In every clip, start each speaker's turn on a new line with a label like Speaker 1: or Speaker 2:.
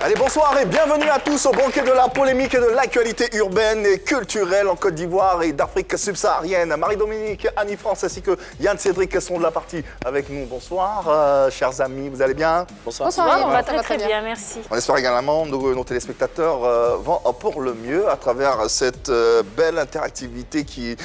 Speaker 1: Allez, bonsoir et bienvenue à tous au banquet de la polémique et de l'actualité urbaine et culturelle en Côte d'Ivoire et d'Afrique subsaharienne. Marie-Dominique, Annie-France ainsi que Yann Cédric sont de la partie avec nous. Bonsoir, chers amis, vous allez bien?
Speaker 2: Bonsoir.
Speaker 3: Bonsoir, on va très bien, merci.
Speaker 1: On espère également que nos téléspectateurs vont pour le mieux à travers cette belle interactivité qui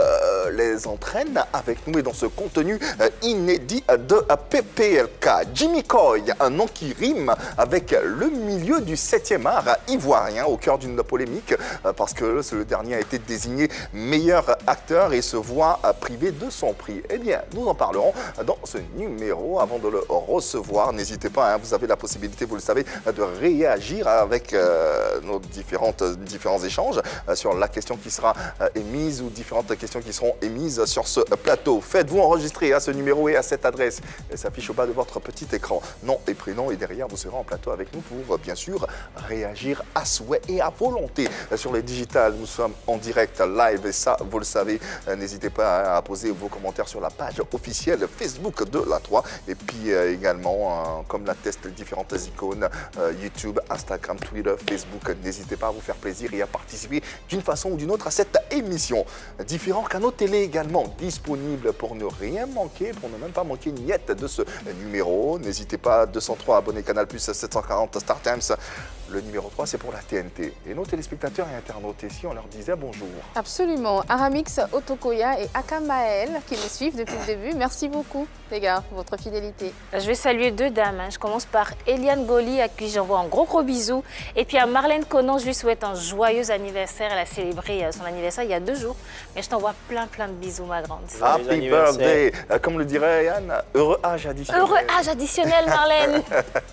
Speaker 1: les entraîne avec nous et dans ce contenu inédit de PPLK. Jimmy Coy, un nom qui rime avec le milieu du 7e art ivoirien au cœur d'une polémique parce que le dernier a été désigné meilleur acteur et se voit privé de son prix. Eh bien, nous en parlerons dans ce numéro. Avant de le recevoir, n'hésitez pas, vous avez la possibilité, vous le savez, de réagir avec nos différents échanges sur la question qui sera émise ou différentes questions qui seront émises sur ce plateau. Faites-vous enregistrer à ce numéro et à cette adresse. Elle s'affiche au bas de votre petit écran. Nom et prénom et derrière, vous serez en plateau avec nous pour bien sûr réagir à souhait et à volonté. Sur les digitales, nous sommes en direct live et ça, vous le savez, n'hésitez pas à poser vos commentaires sur la page officielle Facebook de la 3 et puis également, comme l'attestent différentes icônes, YouTube, Instagram, Twitter, Facebook, n'hésitez pas à vous faire plaisir et à participer d'une façon ou d'une autre à cette émission. Différents canaux télé également disponibles pour ne rien manquer, pour ne même pas manquer une miette de ce numéro. N'hésitez pas, 203 abonnés Canal+, 740 Star Times. Le numéro 3, c'est pour la TNT. Et nos téléspectateurs et internautes ici, on leur disait bonjour.
Speaker 2: Absolument. Aramix, Otokoya et Akamael qui nous suivent depuis le début. Merci beaucoup, les gars, pour votre fidélité.
Speaker 3: Je vais saluer deux dames. Je commence par Eliane Goli, à qui j'envoie un gros bisou. Et puis à Marlène Conan, je lui souhaite un joyeux anniversaire. Elle a célébré son anniversaire il y a 2 jours. Mais je t'envoie plein de bisous, ma grande.
Speaker 1: Happy birthday. Comme le dirait Yann, heureux âge additionnel.
Speaker 3: Heureux âge additionnel, Marlène.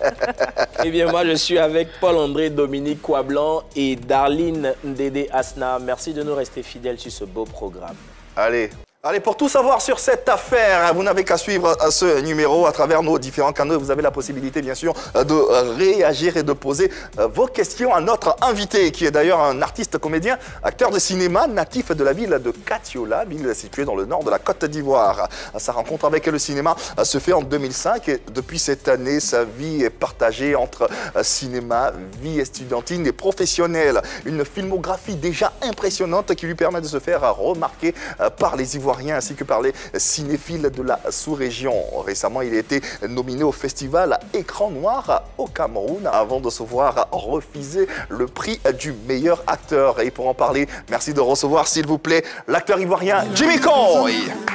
Speaker 4: Eh bien, moi, je suis avec Paul-André Dominique Coiblanc et Darline Ndédé Asna. Merci de nous rester fidèles sur ce beau programme.
Speaker 1: Allez, pour tout savoir sur cette affaire, vous n'avez qu'à suivre ce numéro à travers nos différents canaux. Vous avez la possibilité, bien sûr, de réagir et de poser vos questions à notre invité, qui est d'ailleurs un artiste comédien, acteur de cinéma, natif de la ville de Katiola, ville située dans le nord de la Côte d'Ivoire. Sa rencontre avec le cinéma se fait en 2005 et depuis cette année, sa vie est partagée entre cinéma, vie estudiantine et professionnelle. Une filmographie déjà impressionnante qui lui permet de se faire remarquer par les Ivoiriens ainsi que par les cinéphiles de la sous-région. Récemment, il a été nominé au festival Écran Noir au Cameroun avant de se voir refuser le prix du meilleur acteur. Et pour en parler, merci de recevoir, s'il vous plaît, l'acteur ivoirien Jimmy Coy.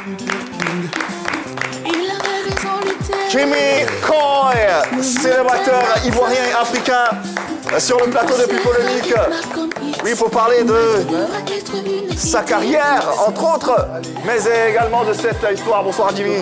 Speaker 1: Jimmy Coy, célébrateur ivoirien et africain sur le plateau de Plus Polémique. Oui, pour parler de sa carrière, entre autres, mais également de cette histoire. Bonsoir Jimmy.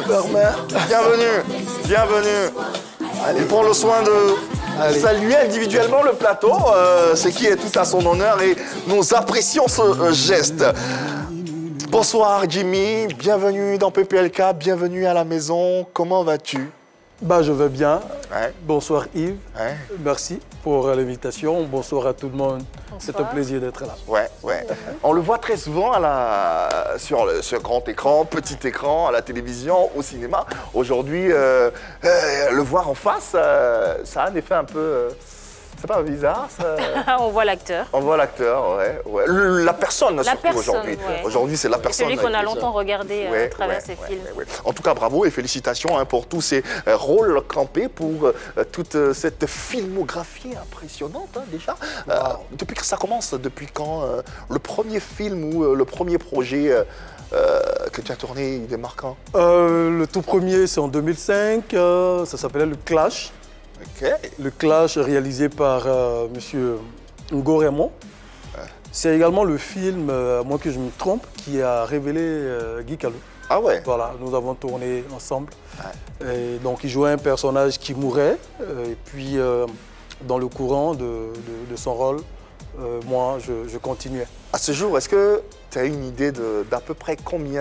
Speaker 1: Bienvenue. Il prend le soin de saluer individuellement le plateau, ce qui est tout à son honneur et nous apprécions ce geste. Bonsoir Jimmy, bienvenue dans PPLK, bienvenue à la maison. Comment vas-tu?
Speaker 5: Je vais bien.
Speaker 1: Ouais.
Speaker 5: Bonsoir Yves.
Speaker 1: Ouais.
Speaker 5: Merci pour l'invitation. Bonsoir à tout le monde. C'est un plaisir d'être là.
Speaker 1: Ouais. On le voit très souvent sur ce grand écran, petit écran, à la télévision, au cinéma. Aujourd'hui, le voir en face, ça a un effet un peu... C'est pas bizarre, ça?
Speaker 3: On voit l'acteur.
Speaker 1: On voit l'acteur, ouais. La personne, surtout aujourd'hui.
Speaker 3: Ouais.
Speaker 1: Aujourd'hui, c'est la personne.
Speaker 3: Celui qu'on a longtemps regardé à travers ses films.
Speaker 1: Ouais. En tout cas, bravo et félicitations pour tous ces rôles campés, pour toute cette filmographie impressionnante, déjà. Depuis que ça commence, depuis quand le premier film ou le premier projet que tu as tourné, il est marquant?
Speaker 5: Le tout premier, c'est en 2005. Ça s'appelait Le Clash.
Speaker 1: Okay.
Speaker 5: Le Clash réalisé par M. Ngo Raymond. C'est également le film, à moins que je me trompe, qui a révélé Guy Calou.
Speaker 1: Ah ouais?
Speaker 5: Voilà, nous avons tourné ensemble. Ouais. Et donc il jouait un personnage qui mourait. Et puis dans le courant de son rôle, moi je continuais.
Speaker 1: À ce jour, est-ce que tu as une idée d'à peu près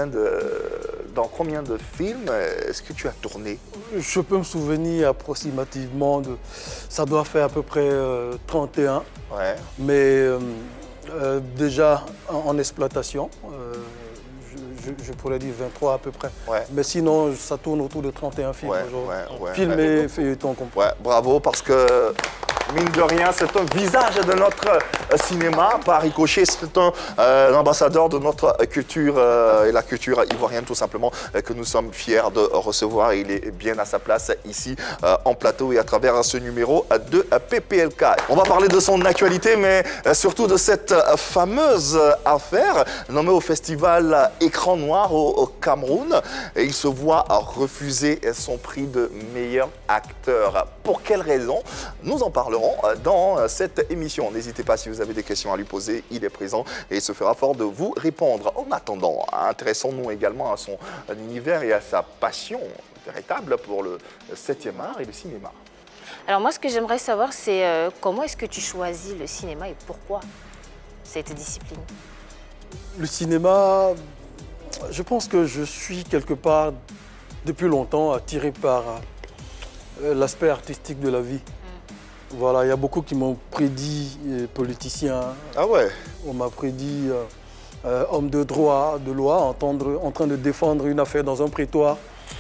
Speaker 1: dans combien de films est-ce que tu as tourné?
Speaker 5: Je peux me souvenir approximativement de... Ça doit faire à peu près 31.
Speaker 1: Ouais.
Speaker 5: Mais déjà en exploitation, je pourrais dire 23 à peu près.
Speaker 1: Ouais.
Speaker 5: Mais sinon, ça tourne autour de 31 films aujourd'hui.
Speaker 1: Ouais.
Speaker 5: Films et feuilletons compris.
Speaker 1: Ouais, bravo, parce que Mine de rien, c'est un visage de notre cinéma. Par ricochet, c'est un ambassadeur de notre culture et la culture ivoirienne, tout simplement, que nous sommes fiers de recevoir. Il est bien à sa place ici, en plateau et à travers ce numéro de PPLK. On va parler de son actualité, mais surtout de cette fameuse affaire nommée au festival Écran Noir au Cameroun. Et il se voit refuser son prix de meilleur acteur. Pour quelles raisons? Nous en parlerons dans cette émission. N'hésitez pas, si vous avez des questions à lui poser, il est présent et il se fera fort de vous répondre. En attendant, intéressons-nous également à son univers et à sa passion véritable pour le 7e art et le cinéma.
Speaker 3: Alors moi, ce que j'aimerais savoir, c'est comment est-ce que tu choisis le cinéma et pourquoi cette discipline?
Speaker 5: Le cinéma, je pense que je suis quelque part, depuis longtemps, attiré par l'aspect artistique de la vie. Voilà, il y a beaucoup qui m'ont prédit politiciens.
Speaker 1: Ah ouais?
Speaker 5: On m'a prédit homme de droit, de loi, en train de défendre une affaire dans un prétoire.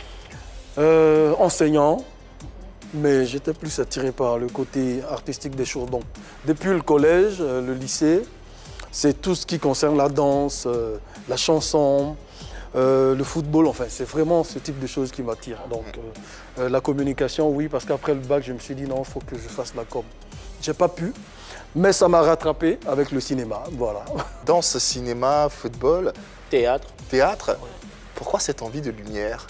Speaker 5: Enseignant, mais j'étais plus attiré par le côté artistique des choses. Donc, depuis le collège, le lycée, c'est tout ce qui concerne la danse, la chanson, le football, enfin, c'est vraiment ce type de choses qui m'attire. Donc, la communication, oui, parce qu'après le bac, je me suis dit non, il faut que je fasse la com. J'ai pas pu, mais ça m'a rattrapé avec le cinéma, voilà.
Speaker 1: Danse, cinéma, football,
Speaker 4: Théâtre.
Speaker 1: théâtre. Pourquoi cette envie de lumière?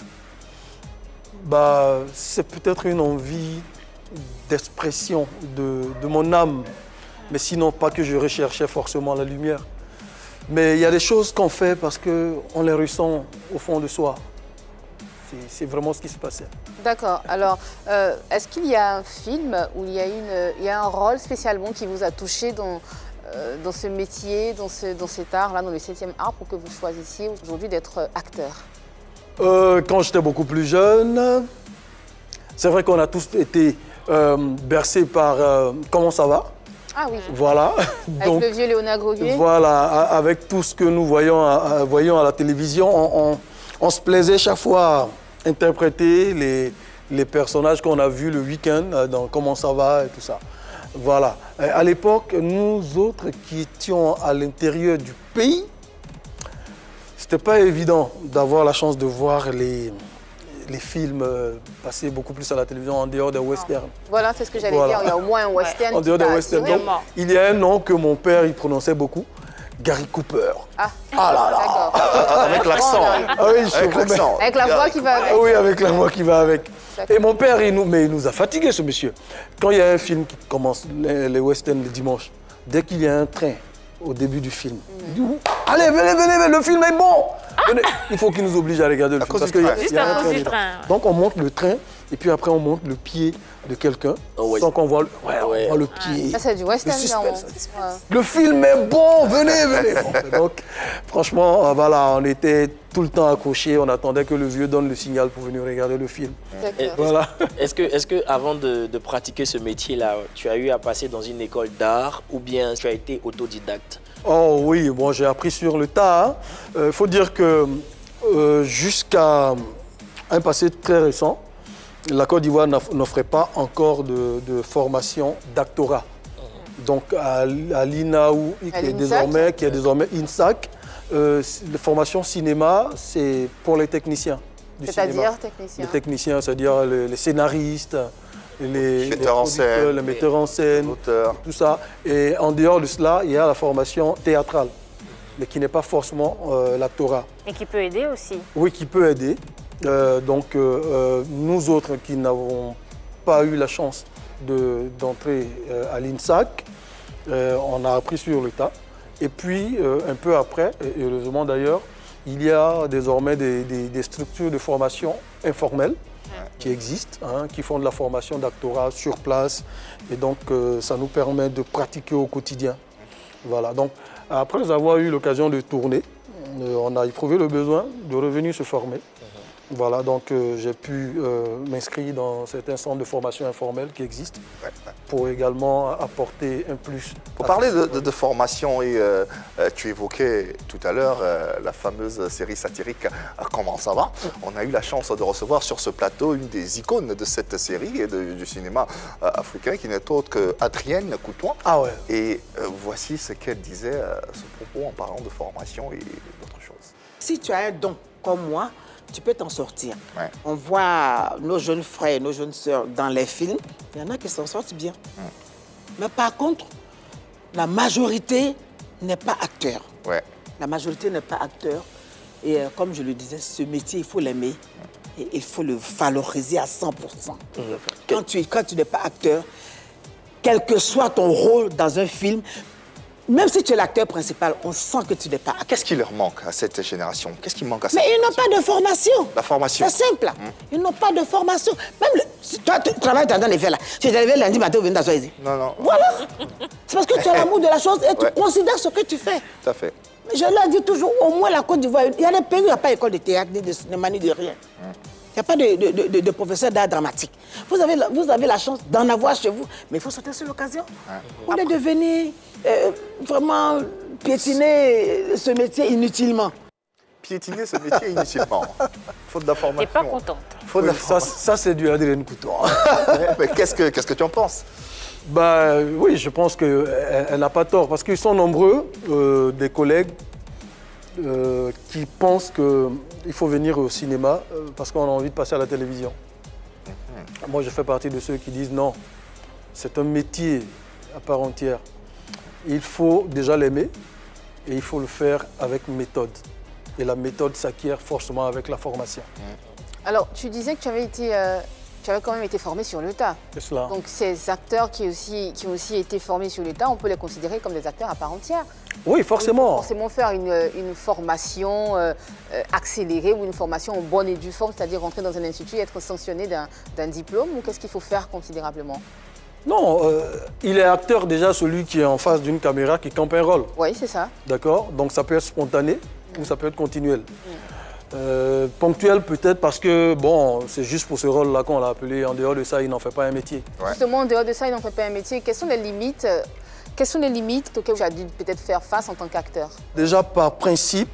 Speaker 5: Bah, c'est peut-être une envie d'expression de mon âme, mais sinon pas que je recherchais forcément la lumière. Mais il y a des choses qu'on fait parce qu'on les ressent au fond de soi. C'est vraiment ce qui se passait.
Speaker 2: D'accord. Alors, est-ce qu'il y a un film où il y a un rôle spécialement qui vous a touché dans ce métier, dans cet art-là, dans le 7e art, pour que vous choisissiez aujourd'hui d'être acteur?
Speaker 5: Quand j'étais beaucoup plus jeune, c'est vrai qu'on a tous été bercés par Comment ça va?
Speaker 2: Ah oui.
Speaker 5: Voilà.
Speaker 2: Avec le vieux Léonard Groguet.
Speaker 5: Voilà, avec tout ce que nous voyons à la télévision, on se plaisait chaque fois à interpréter les personnages qu'on a vus le week-end dans Comment ça va et tout ça. Voilà. À l'époque, nous autres qui étions à l'intérieur du pays, c'était pas évident d'avoir la chance de voir les films passer beaucoup plus à la télévision en dehors des westerns.
Speaker 2: Voilà, c'est ce que j'allais
Speaker 5: Voilà.
Speaker 2: dire. Il y a au moins un western.
Speaker 5: En dehors des westerns. Donc,
Speaker 3: Vraiment.
Speaker 5: il y a un nom que mon père il prononçait beaucoup, Gary Cooper.
Speaker 2: Ah,
Speaker 5: là là.
Speaker 2: d'accord.
Speaker 1: Avec l'accent.
Speaker 5: Ah oui, je
Speaker 1: Avec
Speaker 5: promets.
Speaker 1: l'accent.
Speaker 2: Avec la voix qui va avec.
Speaker 5: Ah oui, avec la voix qui va avec.
Speaker 2: D'accord.
Speaker 5: Et mon père, il nous a fatigués, ce monsieur. Quand il y a un film qui commence, les westerns le dimanche, dès qu'il y a un train au début du film, il dit « Allez, venez, le film est bon !» Venez. Il faut qu'il nous oblige à regarder le film.
Speaker 1: cause
Speaker 5: Parce
Speaker 1: du
Speaker 5: qu'il y a,
Speaker 1: train.
Speaker 5: il y a
Speaker 3: Juste à
Speaker 5: un
Speaker 3: cause
Speaker 5: train
Speaker 3: du
Speaker 5: dedans.
Speaker 3: train.
Speaker 5: Donc on monte le train et puis après on monte le pied de quelqu'un
Speaker 4: Oh, ouais.
Speaker 5: sans qu'on voit, on
Speaker 4: Ouais.
Speaker 5: voit le pied.
Speaker 2: Ça, c'est du western,
Speaker 5: Le suspense,
Speaker 2: non? Ouais.
Speaker 5: Le film est bon, venez. Bon, donc, franchement, voilà, on était tout le temps accrochés, on attendait que le vieux donne le signal pour venir regarder le film.
Speaker 2: D'accord.
Speaker 5: Voilà.
Speaker 4: Est-ce que avant de pratiquer ce métier-là, tu as eu à passer dans une école d'art ou bien tu as été autodidacte?
Speaker 5: Oh oui, bon, j'ai appris sur le tas. Il faut dire que jusqu'à un passé très récent, la Côte d'Ivoire n'offrait pas encore de formation d'actorat. Donc à l'INAOU, qui est désormais INSAC, la formation cinéma, c'est pour les techniciens du cinéma.
Speaker 2: C'est-à-dire technicien.
Speaker 5: Les techniciens, c'est-à-dire les scénaristes, les
Speaker 1: metteurs en scène,
Speaker 5: producteurs, les metteurs en scène,
Speaker 1: Auteur.
Speaker 5: tout ça. Et en dehors de cela, il y a la formation théâtrale, mais qui n'est pas forcément l'actorat.
Speaker 3: Et qui peut aider aussi.
Speaker 5: Oui, qui peut aider. Nous autres qui n'avons pas eu la chance d'entrer à l'INSAC, on a appris sur le tas. Et puis, un peu après, et heureusement d'ailleurs, il y a désormais des structures de formation informelles qui existent, hein, qui font de la formation d'actorat sur place. Et donc, ça nous permet de pratiquer au quotidien. Voilà. Donc, après avoir eu l'occasion de tourner, on a éprouvé le besoin de revenir se former. Voilà, donc j'ai pu m'inscrire dans certains centres de formation informelle qui existent pour également apporter un plus.
Speaker 1: Pour parler de formation, et tu évoquais tout à l'heure la fameuse série satirique Comment ça va? On a eu la chance de recevoir sur ce plateau une des icônes de cette série et du cinéma africain qui n'est autre qu'Adrienne Coutoin.
Speaker 5: Ah ouais.
Speaker 1: Et voici ce qu'elle disait à ce propos en parlant de formation et d'autres choses.
Speaker 6: Si tu as un don comme moi, tu peux t'en sortir.
Speaker 1: Ouais.
Speaker 6: On voit nos jeunes frères, nos jeunes sœurs dans les films, il y en a qui s'en sortent bien. Mais par contre, la majorité n'est pas acteur.
Speaker 1: Ouais.
Speaker 6: La majorité n'est pas acteur. Et comme je le disais, ce métier, il faut l'aimer. Et il faut le valoriser à 100%. Quand tu n'es pas acteur, quel que soit ton rôle dans un film, même si tu es l'acteur principal, on sent que tu n'es pas acteur.
Speaker 1: Qu'est-ce qui leur manque à cette génération? Qu'est-ce qui manque à cette
Speaker 6: Mais ils n'ont
Speaker 1: génération?
Speaker 6: pas de formation.
Speaker 1: La formation.
Speaker 6: C'est simple. Ils n'ont pas de formation. Même si toi, tu travailles dans les faits là. Tu es arrivé lundi matin au venir d'asseoir ici.
Speaker 1: Non, non.
Speaker 6: Voilà. C'est parce que tu as l'amour de la chose et tu
Speaker 1: Ouais.
Speaker 6: considères ce que tu fais.
Speaker 1: Tout à fait.
Speaker 6: Mais je leur dis toujours, au moins la Côte d'Ivoire, il y a des pays où il n'y a pas d'école de théâtre, ni de cinéma, ni de rien. Il n'y a pas de professeur d'art dramatique. Vous avez la chance d'en avoir chez vous, mais il faut sauter sur l'occasion. Au lieu de venir vraiment piétiner ce métier inutilement.
Speaker 1: Piétiner ce métier inutilement. Faute d'information.
Speaker 3: T'es pas contente.
Speaker 1: Faute
Speaker 5: Oui,
Speaker 1: d'information.
Speaker 5: ça c'est du Adrienne Coutoin.
Speaker 1: Mais qu'est-ce que tu en penses?
Speaker 5: Bah, oui, je pense qu'elle n'a pas tort, parce qu'ils sont nombreux, des collègues, qui pensent qu'il faut venir au cinéma parce qu'on a envie de passer à la télévision. Moi, je fais partie de ceux qui disent non, c'est un métier à part entière. Il faut déjà l'aimer et il faut le faire avec méthode. Et la méthode s'acquiert forcément avec la formation.
Speaker 2: Alors, tu disais que tu avais quand même été formé sur le tas.
Speaker 5: C'est cela.
Speaker 2: Donc, ces acteurs qui ont aussi été formés sur le tas, on peut les considérer comme des acteurs à part entière.
Speaker 5: Oui,
Speaker 2: Il faut
Speaker 5: forcément.
Speaker 2: forcément faire une formation accélérée ou une formation en bonne et due forme, c'est-à-dire rentrer dans un institut et être sanctionné d'un diplôme, ou qu'est-ce qu'il faut faire considérablement?
Speaker 5: Non, il est acteur déjà celui qui est en face d'une caméra qui campe un rôle.
Speaker 2: Oui, c'est ça.
Speaker 5: D'accord? Donc ça peut être spontané ou ça peut être continuel. Ponctuel peut-être parce que, bon, c'est juste pour ce rôle-là qu'on l'a appelé. En dehors de ça, il n'en fait pas un métier.
Speaker 1: Ouais.
Speaker 2: Justement, en dehors de ça, il n'en fait pas un métier. Quelles sont les limites auxquelles tu as dû peut-être faire face en tant qu'acteur?
Speaker 5: Déjà, par principe,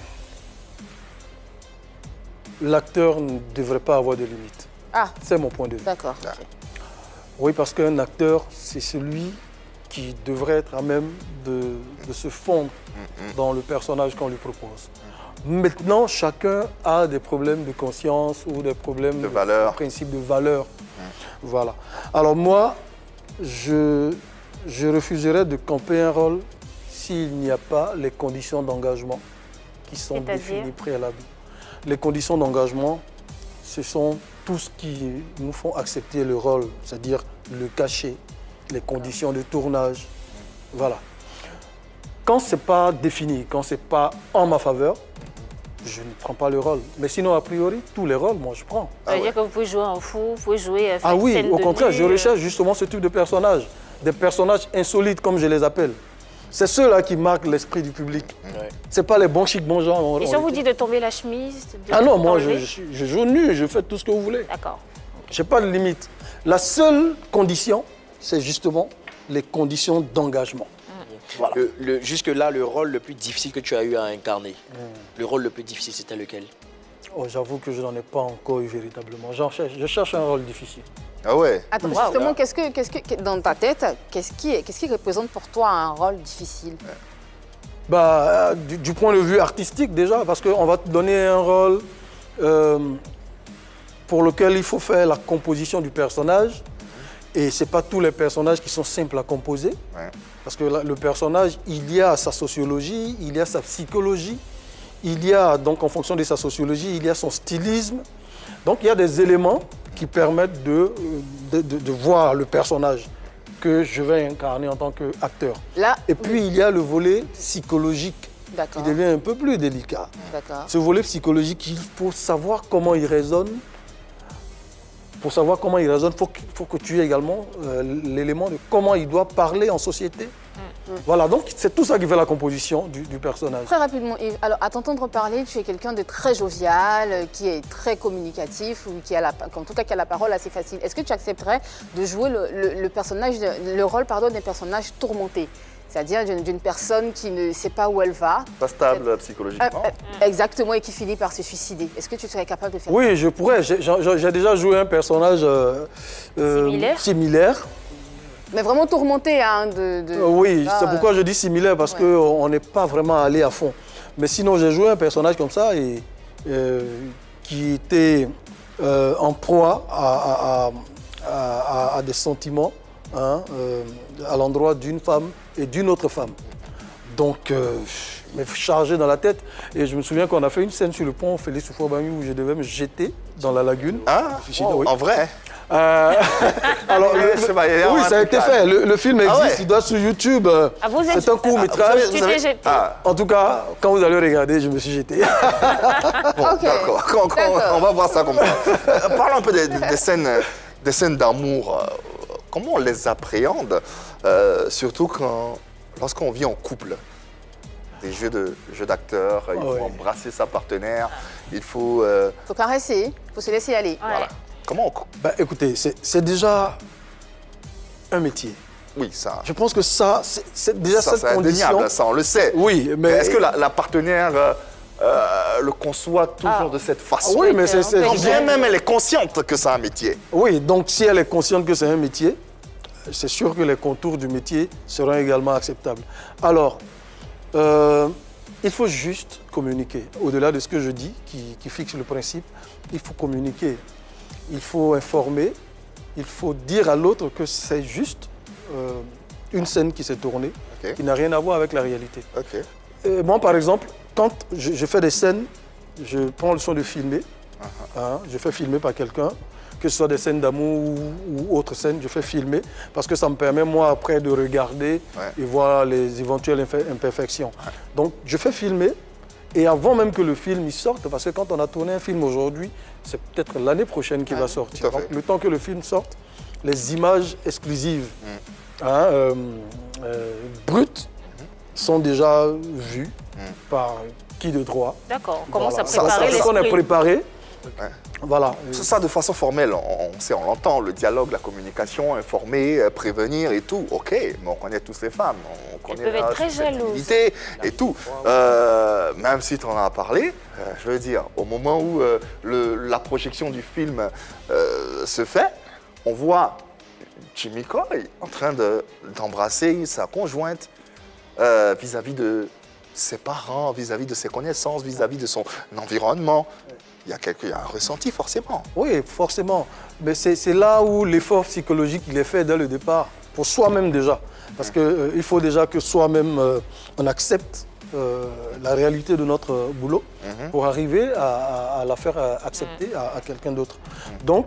Speaker 5: l'acteur ne devrait pas avoir de limites.
Speaker 2: Ah,
Speaker 5: C'est mon point de vue.
Speaker 2: d'accord.
Speaker 1: Ah.
Speaker 2: ok.
Speaker 5: Oui, parce qu'un acteur, c'est celui qui devrait être à même de se fondre dans le personnage qu'on lui propose. Maintenant, chacun a des problèmes de conscience ou des problèmes
Speaker 1: De valeur.
Speaker 5: principe de valeur. Voilà. Alors moi, je refuserais de camper un rôle s'il n'y a pas les conditions d'engagement qui sont
Speaker 3: C'est-à-dire
Speaker 5: définies préalablement. Les conditions d'engagement, ce sont tout ce qui nous font accepter le rôle, c'est-à-dire le cachet, les conditions de tournage. Voilà. Quand ce n'est pas défini, quand ce n'est pas en ma faveur, je ne prends pas le rôle. Mais sinon, a priori, tous les rôles, moi, je prends.
Speaker 3: Ça veut dire que vous pouvez jouer un fou, vous pouvez jouer faire
Speaker 5: Ah
Speaker 3: une
Speaker 5: oui,
Speaker 3: scène
Speaker 5: au
Speaker 3: de
Speaker 5: contraire,
Speaker 3: nu,
Speaker 5: je recherche justement ce type de personnages. Des personnages insolites, comme je les appelle. C'est ceux-là qui marquent l'esprit du public. Ce n'est pas les bons chics, bons gens.
Speaker 3: Et si on vous dit de tomber la chemise
Speaker 5: Ah non, moi,
Speaker 3: d'enlever?
Speaker 5: je joue nu, je fais tout ce que vous voulez.
Speaker 3: D'accord.
Speaker 5: Je n'ai pas de limite. La seule condition, c'est justement les conditions d'engagement. Voilà.
Speaker 4: Jusque-là, le rôle le plus difficile que tu as eu à incarner, le rôle le plus difficile, c'était lequel?
Speaker 5: Oh, j'avoue que je n'en ai pas encore eu véritablement. Je cherche un rôle difficile.
Speaker 1: Ah ouais.
Speaker 2: Attends, justement, dans ta tête, qu'est-ce qui représente pour toi un rôle difficile?
Speaker 5: Bah, du point de vue artistique déjà, parce qu'on va te donner un rôle pour lequel il faut faire la composition du personnage. Et ce n'est pas tous les personnages qui sont simples à composer.
Speaker 1: Ouais.
Speaker 5: Parce que le personnage, il y a sa sociologie, il y a sa psychologie, il y a, donc en fonction de sa sociologie, il y a son stylisme. Donc il y a des éléments qui permettent de voir le personnage que je vais incarner en tant qu'acteur.
Speaker 2: Là,
Speaker 5: Et puis il y a le volet psychologique qui
Speaker 2: d'accord.
Speaker 5: devient un peu plus délicat.
Speaker 2: D'accord.
Speaker 5: Ce volet psychologique, il faut savoir comment il résonne. Pour savoir comment il résonne, il faut que tu aies également l'élément de comment il doit parler en société. Voilà, donc c'est tout ça qui fait la composition du personnage.
Speaker 2: Très rapidement, Yves, alors à t'entendre parler, tu es quelqu'un de très jovial, qui est très communicatif, ou qui a en tout cas qui a la parole assez facile. Est-ce que tu accepterais de jouer le rôle d'un personnage tourmenté? C'est-à-dire d'une personne qui ne sait pas où elle va.
Speaker 1: Pas stable psychologiquement.
Speaker 2: Exactement, et qui finit par se suicider. Est-ce que tu serais capable de faire ça?
Speaker 5: Oui, je pourrais. J'ai déjà joué un personnage similaire.
Speaker 2: Mais vraiment tourmenté, hein,
Speaker 5: oui, c'est pourquoi je dis similaire, parce qu'on n'est pas vraiment allé à fond. Mais sinon, j'ai joué un personnage comme ça et qui était en proie à des sentiments à l'endroit d'une femme et d'une autre femme. Donc, je me chargé dans la tête. Et je me souviens qu'on a fait une scène sur le pont Félix Houphouët-Boigny où je devais me jeter dans la lagune.
Speaker 1: Ah,
Speaker 5: oui.
Speaker 1: En vrai?
Speaker 5: Alors, oui, ça a été fait. Le film existe, il doit être sur YouTube. C'est un court-métrage. En tout cas, quand vous allez regarder, je me suis jeté.
Speaker 1: Bon, d'accord. On va voir ça comme ça. Parlons un peu des scènes d'amour. Comment on les appréhende, surtout lorsqu'on vit en couple? Des jeux d'acteurs, il faut embrasser sa partenaire, il faut...
Speaker 2: Il faut caresser, il faut se laisser aller.
Speaker 1: Voilà. Comment
Speaker 5: écoutez, c'est déjà un métier.
Speaker 1: Oui, ça...
Speaker 5: Je pense que ça, c'est déjà cette condition...
Speaker 1: C'est indéniable, ça, on le sait.
Speaker 5: Oui, mais...
Speaker 1: Est-ce que la partenaire le conçoit toujours de cette façon?
Speaker 5: Oui, mais c'est...
Speaker 1: Quand bien même elle est consciente que c'est un métier.
Speaker 5: Oui, donc si elle est consciente que c'est un métier, c'est sûr que les contours du métier seront également acceptables. Alors, il faut juste communiquer. Au-delà de ce que je dis, qui fixe le principe, il faut communiquer. Il faut informer, il faut dire à l'autre que c'est juste une scène qui s'est tournée, qui n'a rien à voir avec la réalité. Moi, par exemple, quand je fais des scènes, je prends le soin de filmer. Je fais filmer par quelqu'un, que ce soit des scènes d'amour ou autres scènes, je fais filmer parce que ça me permet, moi, après, de regarder et voir les éventuelles imperfections. Donc, je fais filmer. Et avant même que le film sorte, parce que quand on a tourné un film aujourd'hui, c'est peut-être l'année prochaine qu'il va sortir. Donc, le temps que le film sorte, les images exclusives, brutes, sont déjà vues par qui de droit.
Speaker 3: D'accord, on commence à préparer l'esprit.
Speaker 5: On est préparé. Voilà.
Speaker 1: Ça, de façon formelle, on l'entend, le dialogue, la communication, informer, prévenir et tout. Ok, mais on connaît tous les femmes, on connaît
Speaker 3: la susceptibilité
Speaker 1: et tout. Même si tu en as parlé, je veux dire, au moment où la projection du film se fait, on voit Jimmy Coy en train d'embrasser sa conjointe vis-à-vis de ses parents, vis-à-vis de ses connaissances, vis-à-vis de son environnement. Il y a un ressenti, forcément.
Speaker 5: Oui, forcément. Mais c'est là où l'effort psychologique, il est fait dès le départ, pour soi-même déjà. Parce qu'il faut déjà que soi-même, on accepte la réalité de notre boulot pour arriver à la faire accepter à quelqu'un d'autre. Donc,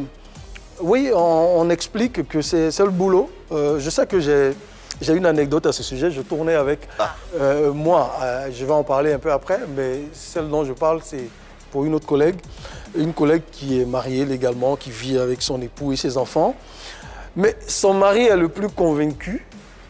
Speaker 5: oui, on explique que c'est le boulot. Je sais que j'ai une anecdote à ce sujet. Je tournais avec moi. Je vais en parler un peu après, mais celle dont je parle, c'est pour une autre collègue. Une collègue qui est mariée légalement, qui vit avec son époux et ses enfants. Mais son mari est le plus convaincu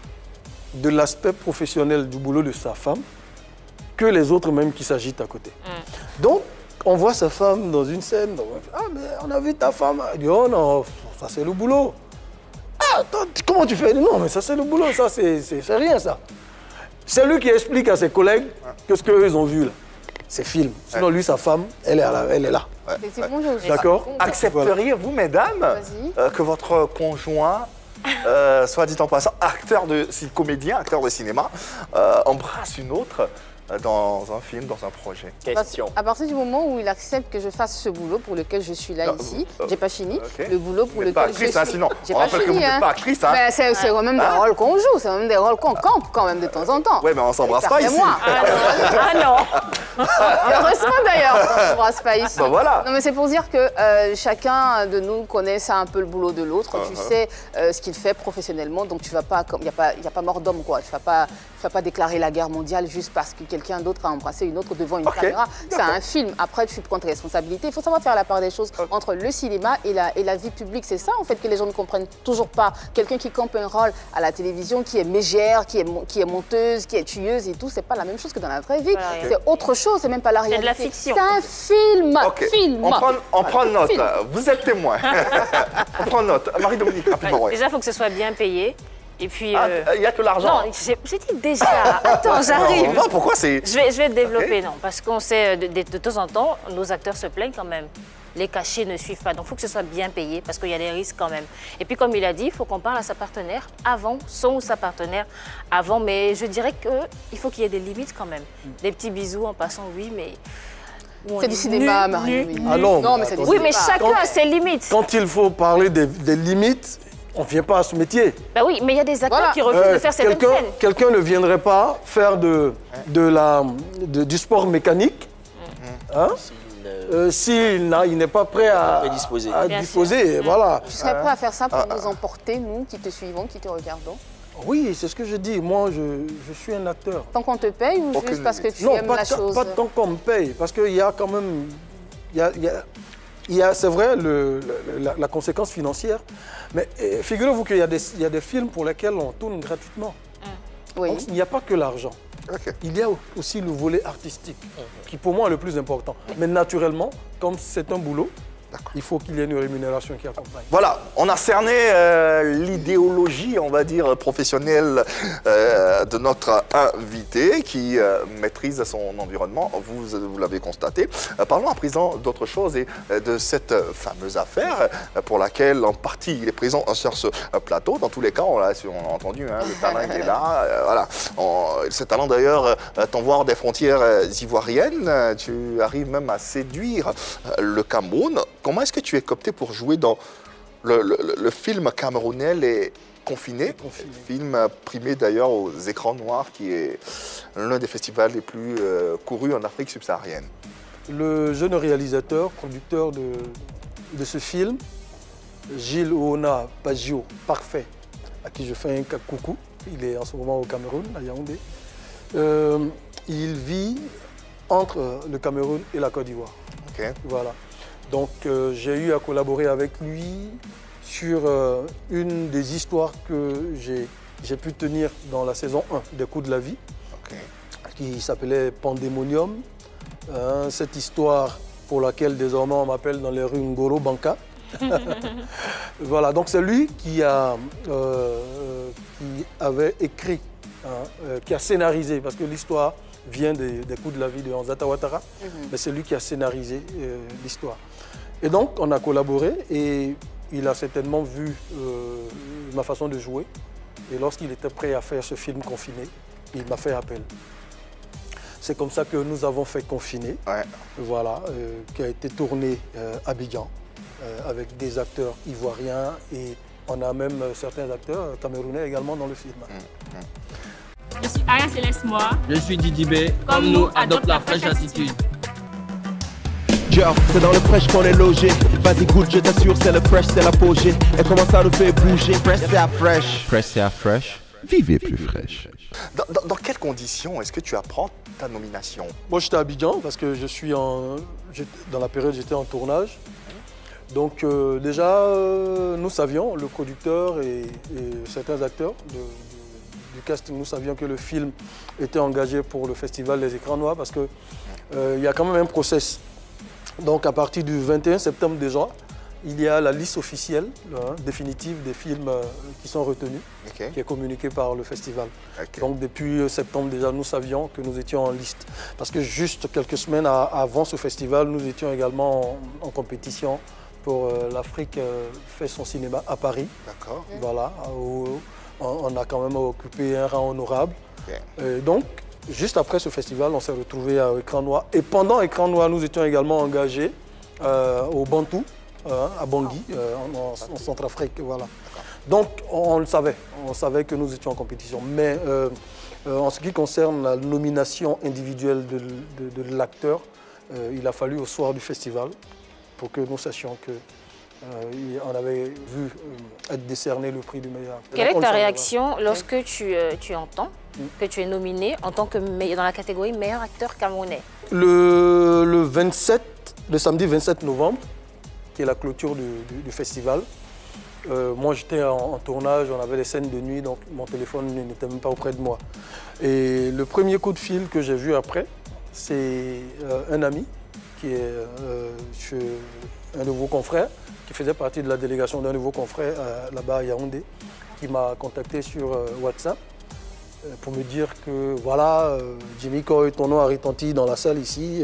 Speaker 5: de l'aspect professionnel du boulot de sa femme que les autres même qui s'agitent à côté. Donc, on voit sa femme dans une scène. Ah, mais on a vu ta femme. Elle dit, oh non, ça c'est le boulot. Ah, attends, comment tu fais? Non, mais ça c'est le boulot, ça c'est rien ça. C'est lui qui explique à ses collègues que ce qu'eux ont vu là, c'est film. Sinon lui, sa femme, elle est là. D'accord.
Speaker 1: Accepteriez-vous, mesdames, que votre conjoint, soit dit en passant, comédien, acteur de cinéma, embrasse une autre dans un film, dans un projet?
Speaker 4: Question.
Speaker 2: À partir du moment où il accepte que je fasse ce boulot pour lequel je suis là ici, j'ai pas fini, le boulot pour lequel je suis...
Speaker 1: Sinon,
Speaker 2: j'ai pas fini, hein.
Speaker 1: Pas actrice, hein.
Speaker 2: C'est quand même des rôles qu'on joue, c'est même des rôles qu'on campe quand même de temps en temps.
Speaker 1: Oui, mais on s'embrasse pas ici.
Speaker 3: Ah non.
Speaker 2: Heureusement d'ailleurs qu'on ne s'embrasse pas ici.
Speaker 1: Ben voilà.
Speaker 2: Non mais c'est pour dire que chacun de nous connaît ça un peu le boulot de l'autre. Tu sais ce qu'il fait professionnellement, donc tu vas pas, il n'y a pas mort d'homme quoi. Tu vas pas déclarer la guerre mondiale juste parce que quelqu'un d'autre a embrassé une autre devant une caméra. C'est un film. Après, tu prends tes responsabilités. Il faut savoir faire la part des choses entre le cinéma et la vie publique. C'est ça, en fait, que les gens ne comprennent toujours pas. Quelqu'un qui campe un rôle à la télévision, qui est mégère, qui est monteuse, qui est tueuse et tout, c'est pas la même chose que dans la vraie vie. C'est autre chose, c'est même pas la réalité.
Speaker 3: C'est de la fiction.
Speaker 2: C'est un film. Film.
Speaker 1: On prend note. Vous êtes témoin. On prend note. Marie-Dominique, rapidement.
Speaker 3: Déjà, il faut que ce soit bien payé. Et puis...
Speaker 1: il n'y a que l'argent.
Speaker 3: Non, j'ai dit déjà. Attends, j'arrive.
Speaker 1: Non, pourquoi c'est...
Speaker 3: Je vais développer, non. Parce qu'on sait, de temps en temps, nos acteurs se plaignent quand même. Les cachets ne suivent pas. Donc, il faut que ce soit bien payé parce qu'il y a des risques quand même. Et puis, comme il a dit, il faut qu'on parle à sa partenaire avant, son ou sa partenaire avant. Mais je dirais qu'il faut qu'il y ait des limites quand même. Des petits bisous en passant, oui, mais...
Speaker 2: C'est du cinéma, Marie.
Speaker 5: Non,
Speaker 2: mais c'est du
Speaker 3: oui, mais
Speaker 2: cinéma.
Speaker 3: chacun a ses limites.
Speaker 5: Quand il faut parler des limites, on ne vient pas à ce métier.
Speaker 3: Ben oui, mais il y a des acteurs qui refusent de faire certaines scènes.
Speaker 5: Quelqu'un ne viendrait pas faire du sport mécanique s'il n'est pas prêt à disposer. Voilà.
Speaker 2: Tu serais prêt à faire ça pour nous emporter, nous, qui te suivons, qui te regardons?
Speaker 5: Oui, c'est ce que je dis. Moi, je suis un acteur.
Speaker 2: Tant qu'on te paye ou juste parce que tu aimes la chose?
Speaker 5: Non, pas tant qu'on me paye. Parce qu'il y a quand même... c'est vrai, la conséquence financière. Mais figurez-vous qu'il y a des films pour lesquels on tourne gratuitement.
Speaker 2: Oui.
Speaker 5: Donc, il n'y a pas que l'argent. Il y a aussi le volet artistique, qui pour moi est le plus important. Mais naturellement, comme c'est un boulot, il faut qu'il y ait une rémunération qui accompagne.
Speaker 1: Voilà, on a cerné l'idéologie, on va dire, professionnelle de notre invité qui maîtrise son environnement, vous l'avez constaté. Parlons à présent d'autre chose et de cette fameuse affaire pour laquelle, en partie, il est présent sur ce plateau. Dans tous les cas, on a entendu, le talent est là. Voilà. Ce talent, d'ailleurs, t'envoie des frontières ivoiriennes. Tu arrives même à séduire le Cameroun. Comment est-ce que tu es coopté pour jouer dans le film camerounais Les Confinés, film primé d'ailleurs aux écrans noirs, qui est l'un des festivals les plus courus en Afrique subsaharienne?
Speaker 5: Le jeune réalisateur, producteur de ce film, Gilles Oona Pagio, parfait, à qui je fais un coucou, il est en ce moment au Cameroun, à Yaoundé. Il vit entre le Cameroun et la Côte d'Ivoire. Voilà. Donc j'ai eu à collaborer avec lui sur une des histoires que j'ai pu tenir dans la saison 1 des Coups de la Vie, qui s'appelait Pandémonium. Cette histoire pour laquelle désormais on m'appelle dans les rues Ngoro Banka. Voilà, donc c'est lui qui avait écrit, qui a scénarisé, parce que l'histoire vient des Coups de la Vie de Nzata Ouattara, mais c'est lui qui a scénarisé l'histoire. Et donc, on a collaboré et il a certainement vu ma façon de jouer. Et lorsqu'il était prêt à faire ce film Confiné, il m'a fait appel. C'est comme ça que nous avons fait Confiné, voilà, qui a été tourné à Abidjan, avec des acteurs ivoiriens et on a même certains acteurs camerounais également dans le film.
Speaker 7: Je suis Aya Céleste Moi.
Speaker 8: Je suis Didi B. Comme nous, adopte la fraîche attitude.
Speaker 9: C'est dans le fresh qu'on est logé. Vas-y goûte, je t'assure, c'est le fresh, c'est l'apogée. Et comment ça nous fait bouger? Fresh c'est à fresh.
Speaker 8: Fresh c'est à fresh. Vivez plus fraîche.
Speaker 1: Dans quelles conditions est-ce que tu apprends ta nomination?
Speaker 5: Moi j'étais à Abidjan parce que dans la période j'étais en tournage. Donc déjà nous savions, le producteur et certains acteurs du casting, nous savions que le film était engagé pour le festival des écrans noirs parce que il y a quand même un process. Donc à partir du 21 septembre déjà, il y a la liste officielle définitive des films qui sont retenus, qui est communiquée par le festival. Donc depuis septembre déjà, nous savions que nous étions en liste. Parce que juste quelques semaines avant ce festival, nous étions également en compétition pour l'Afrique fait son cinéma à Paris.
Speaker 1: D'accord.
Speaker 5: Voilà, où on a quand même occupé un rang honorable. Et donc, juste après ce festival, on s'est retrouvés à Écran Noir. Et pendant Écran Noir, nous étions également engagés au Bantou, à Bangui, en Centrafrique. Voilà. Donc, on le savait. On savait que nous étions en compétition. Mais en ce qui concerne la nomination individuelle de l'acteur, il a fallu au soir du festival pour que nous sachions que On avait vu être décerné le prix du meilleur acteur.
Speaker 3: Quelle est ta réaction lorsque tu entends que tu es nominé en tant que dans la catégorie meilleur acteur camerounais?
Speaker 5: Le samedi 27 novembre, qui est la clôture du festival, moi j'étais en tournage, on avait les scènes de nuit, donc mon téléphone n'était même pas auprès de moi. Et le premier coup de fil que j'ai vu après, c'est un ami qui est un de vos confrères, qui faisait partie de la délégation d'un de vos confrères là-bas à Yaoundé, qui m'a contacté sur WhatsApp pour me dire que voilà, Jimmy Koy, ton nom a retenti dans la salle ici,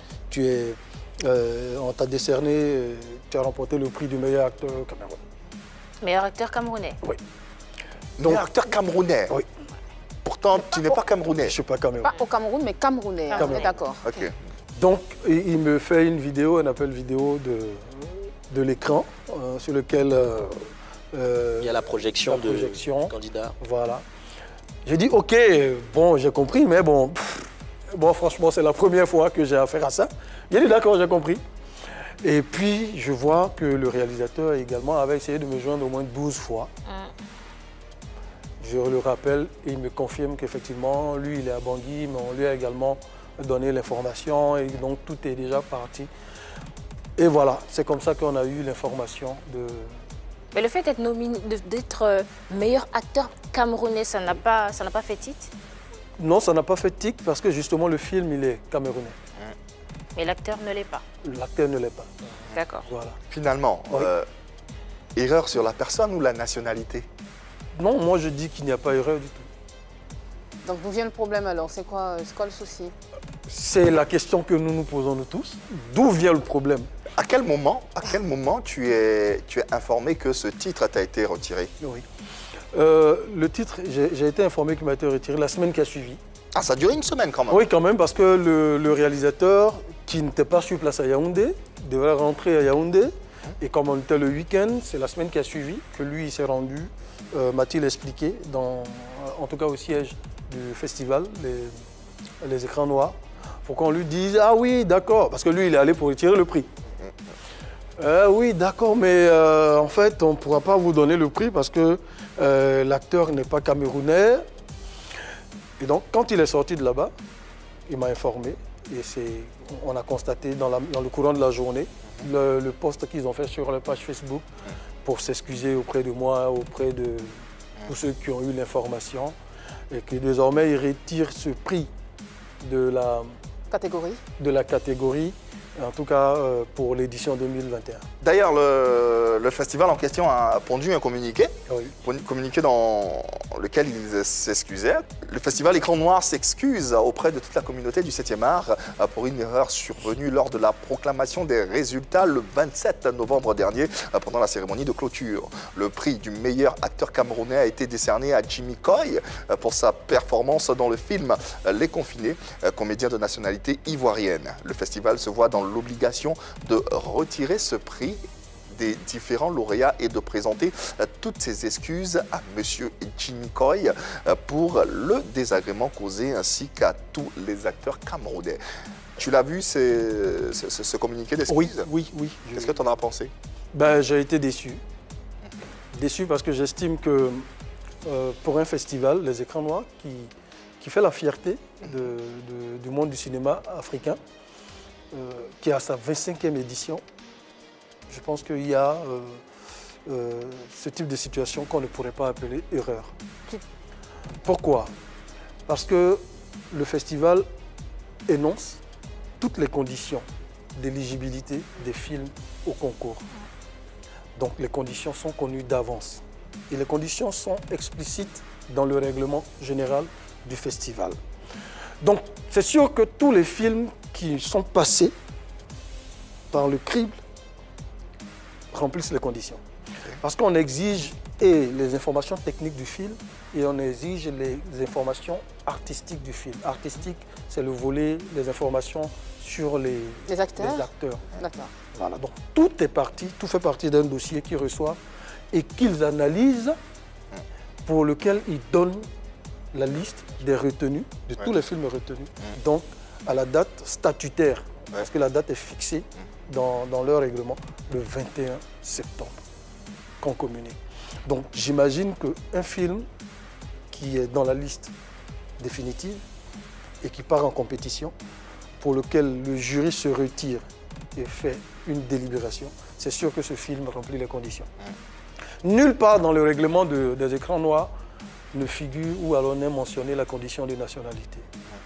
Speaker 5: on t'a décerné, tu as remporté le prix du meilleur acteur camerounais.
Speaker 3: Meilleur acteur camerounais?
Speaker 5: Oui.
Speaker 1: Donc, meilleur acteur camerounais?
Speaker 5: Oui.
Speaker 1: Pourtant, tu n'es pas camerounais.
Speaker 5: Je ne suis pas camerounais.
Speaker 2: Pas au Cameroun, mais camerounais. D'accord.
Speaker 1: Ok.
Speaker 5: Donc, il me fait une vidéo, un appel vidéo de l'écran sur lequel
Speaker 4: il y a la projection du candidat.
Speaker 5: Voilà. J'ai dit, ok, bon, j'ai compris, mais bon, franchement, c'est la première fois que j'ai affaire à ça. Il a dit, d'accord, j'ai compris. Et puis, je vois que le réalisateur également avait essayé de me joindre au moins 12 fois. Je le rappelle et il me confirme qu'effectivement, lui, il est à Bangui, mais on lui a également donné l'information et donc tout est déjà parti. Et voilà, c'est comme ça qu'on a eu l'information de...
Speaker 3: Mais le fait d'être nominé, d'être meilleur acteur camerounais, ça n'a pas fait titre?
Speaker 5: Non, ça n'a pas fait tic parce que justement le film, il est camerounais.
Speaker 3: Mais l'acteur ne l'est pas?
Speaker 5: L'acteur ne l'est pas.
Speaker 3: D'accord.
Speaker 5: Voilà.
Speaker 1: Finalement, oui. Erreur sur la personne ou la nationalité?
Speaker 5: Non, moi je dis qu'il n'y a pas erreur du tout.
Speaker 2: Donc d'où vient le problème alors? C'est quoi le souci?
Speaker 5: C'est la question que nous nous posons nous tous. D'où vient le problème?
Speaker 1: À quel moment tu es informé que ce titre t'a été retiré?
Speaker 5: Oui. Le titre, j'ai été informé qu'il m'a été retiré la semaine qui a suivi.
Speaker 1: Ah, ça a duré une semaine quand même?
Speaker 5: Oui, quand même, parce que le réalisateur, qui n'était pas sur place à Yaoundé, devait rentrer à Yaoundé. Et comme on était le week-end, c'est la semaine qui a suivi que lui, il s'est rendu, m'a-t-il expliqué, en tout cas au siège du festival, les écrans noirs, pour qu'on lui dise « Ah oui, d'accord », parce que lui, il est allé pour retirer le prix. Oui, d'accord, mais en fait, on ne pourra pas vous donner le prix parce que l'acteur n'est pas camerounais. Et donc, quand il est sorti de là-bas, il m'a informé. Et on a constaté dans le courant de la journée le post qu'ils ont fait sur la page Facebook pour s'excuser auprès de moi, auprès de tous ceux qui ont eu l'information. Et que désormais, ils retirent ce prix de la catégorie, en tout cas pour l'édition 2021.
Speaker 1: D'ailleurs, le festival en question a pondu un communiqué,
Speaker 5: oui.
Speaker 1: Communiqué dans lequel ils s'excusaient. Le festival Écran Noir s'excuse auprès de toute la communauté du 7e art pour une erreur survenue lors de la proclamation des résultats le 27 novembre dernier pendant la cérémonie de clôture. Le prix du meilleur acteur camerounais a été décerné à Jimmy Koy pour sa performance dans le film Les Confinés, comédien de nationalité ivoirienne. Le festival se voit dans l'obligation de retirer ce prix des différents lauréats et de présenter toutes ses excuses à M. Jimmy Koy pour le désagrément causé ainsi qu'à tous les acteurs camerounais. Tu l'as vu, ce communiqué d'excuses?
Speaker 5: Oui.
Speaker 1: Qu'est-ce que tu en as pensé?
Speaker 5: J'ai été déçu. Déçu parce que j'estime que pour un festival, les écrans noirs, qui fait la fierté du monde du cinéma africain, qui est à sa 25e édition, je pense qu'il y a ce type de situation qu'on ne pourrait pas appeler erreur. Pourquoi? Parce que le festival énonce toutes les conditions d'éligibilité des films au concours. Donc les conditions sont connues d'avance. Et les conditions sont explicites dans le règlement général du festival. Donc c'est sûr que tous les films qui sont passés par le crible remplissent les conditions. Parce qu'on exige les informations techniques du film et on exige les informations artistiques du film. Artistique, c'est le volet des informations sur les acteurs.
Speaker 2: D'accord.
Speaker 5: Voilà, donc tout fait partie d'un dossier qu'ils reçoivent et qu'ils analysent, pour lequel ils donnent la liste des retenus, de tous les films retenus. Donc, à la date statutaire, parce que la date est fixée dans leur règlement, le 21 septembre, qu'on communique. Donc j'imagine qu'un film qui est dans la liste définitive et qui part en compétition, pour lequel le jury se retire et fait une délibération, c'est sûr que ce film remplit les conditions. Nulle part dans le règlement des écrans noirs ne figure ou alors n'est mentionné la condition de nationalité.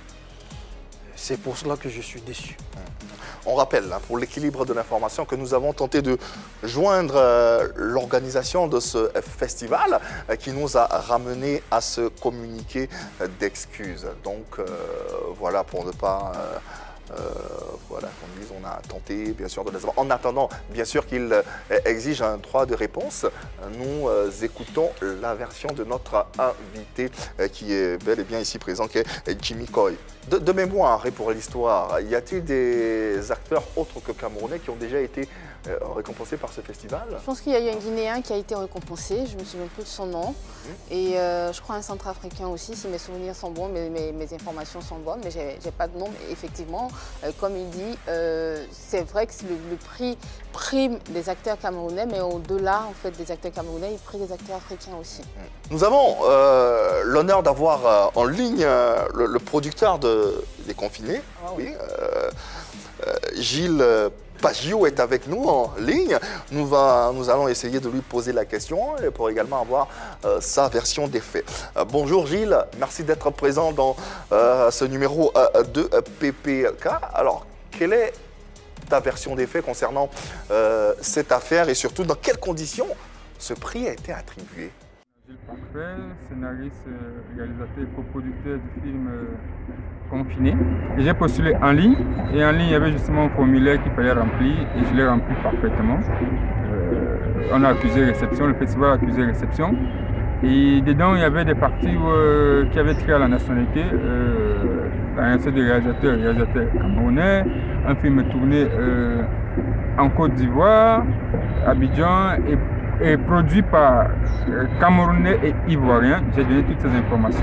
Speaker 5: C'est pour cela que je suis déçu.
Speaker 1: On rappelle, hein, pour l'équilibre de l'information, que nous avons tenté de joindre l'organisation de ce festival qui nous a ramené à ce communiqué d'excuses. Donc voilà, pour ne pas... voilà, qu'on dise, on a tenté bien sûr de les avoir. En attendant, bien sûr qu'il exige un droit de réponse, nous écoutons la version de notre invité qui est bel et bien ici présent, qui est Jimmy Coy. De mémoire et pour l'histoire, y a-t-il des acteurs autres que camerounais qui ont déjà été récompensés par ce festival?
Speaker 2: Je pense qu'il y a eu un Guinéen qui a été récompensé, je ne me souviens plus de son nom. Et je crois un Centrafricain aussi, si mes souvenirs sont bons, mes informations sont bonnes, mais je n'ai pas de nom. Mais effectivement, comme il dit, c'est vrai que le prix prime des acteurs camerounais, mais au-delà en fait, des acteurs camerounais, il prime des acteurs africains aussi.
Speaker 1: Nous avons l'honneur d'avoir en ligne le producteur des Confinés, oui, Gilles Pagio est avec nous en ligne. Nous allons essayer de lui poser la question et pour également avoir sa version des faits. Bonjour Gilles, merci d'être présent dans ce numéro de PPK. Alors, quelle est ta version des faits concernant cette affaire et surtout dans quelles conditions ce prix a été attribué?
Speaker 10: Gilles Parfait, scénariste, réalisateur et coproducteur du film Confiné. Et j'ai postulé en ligne et en ligne il y avait justement un formulaire qu'il fallait remplir et je l'ai rempli parfaitement. On a accusé réception, le festival a accusé réception et dedans il y avait des parties qui avaient trait à la nationalité, un de réalisateur camerounais, un film tourné en Côte d'Ivoire, Abidjan et produit par Camerounais et Ivoiriens. J'ai donné toutes ces informations.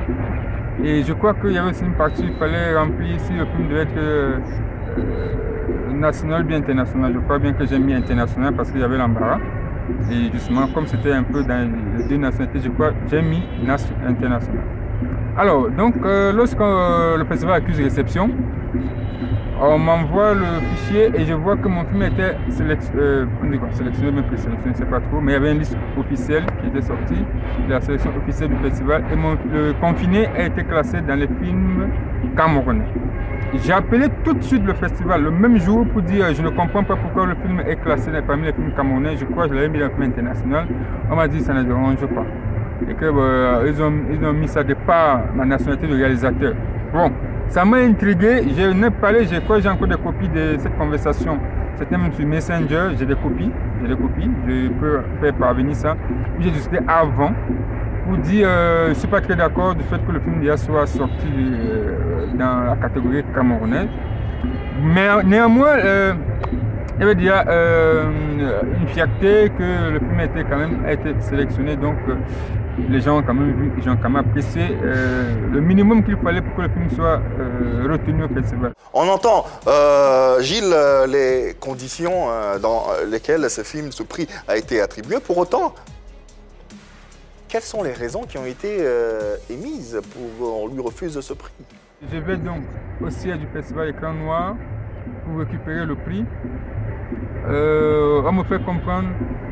Speaker 10: Et je crois qu'il y avait aussi une partie qu'il fallait remplir si le film devait être national ou bien international. Je crois bien que j'ai mis international parce qu'il y avait l'embarras. Et justement, comme c'était un peu dans les deux nationalités, je crois que j'ai mis international. Alors, donc, lorsque le festival accuse réception, on m'envoie le fichier et je vois que mon film était sélectionné, même présélectionné, je ne sais pas trop, mais il y avait une liste officielle qui était sortie de la sélection officielle du festival et le Confiné a été classé dans les films camerounais. J'ai appelé tout de suite le festival le même jour pour dire je ne comprends pas pourquoi le film est classé parmi les films camerounais, je crois que je l'avais mis dans le film international. On m'a dit ça ne dérange pas et qu'ils ont mis ça de par ma nationalité de réalisateur. Bon. Ça m'a intrigué, je n'ai pas parlé, j'ai encore des copies de cette conversation. C'était même sur Messenger, j'ai des copies, je peux faire parvenir ça. J'ai discuté avant pour dire je ne suis pas très d'accord du fait que le film déjà soit sorti dans la catégorie camerounaise. Mais néanmoins, il y avait déjà une fierté que le film était quand même été sélectionné, donc les gens ont quand même vu, ils ont quand même apprécié le minimum qu'il fallait pour que le film soit retenu au festival.
Speaker 1: On entend, Gilles, les conditions dans lesquelles ce prix a été attribué. Pour autant, quelles sont les raisons qui ont été émises pour qu'on lui refuse ce prix?
Speaker 10: Je vais donc au siège du festival Écran Noir pour récupérer le prix. On me fait comprendre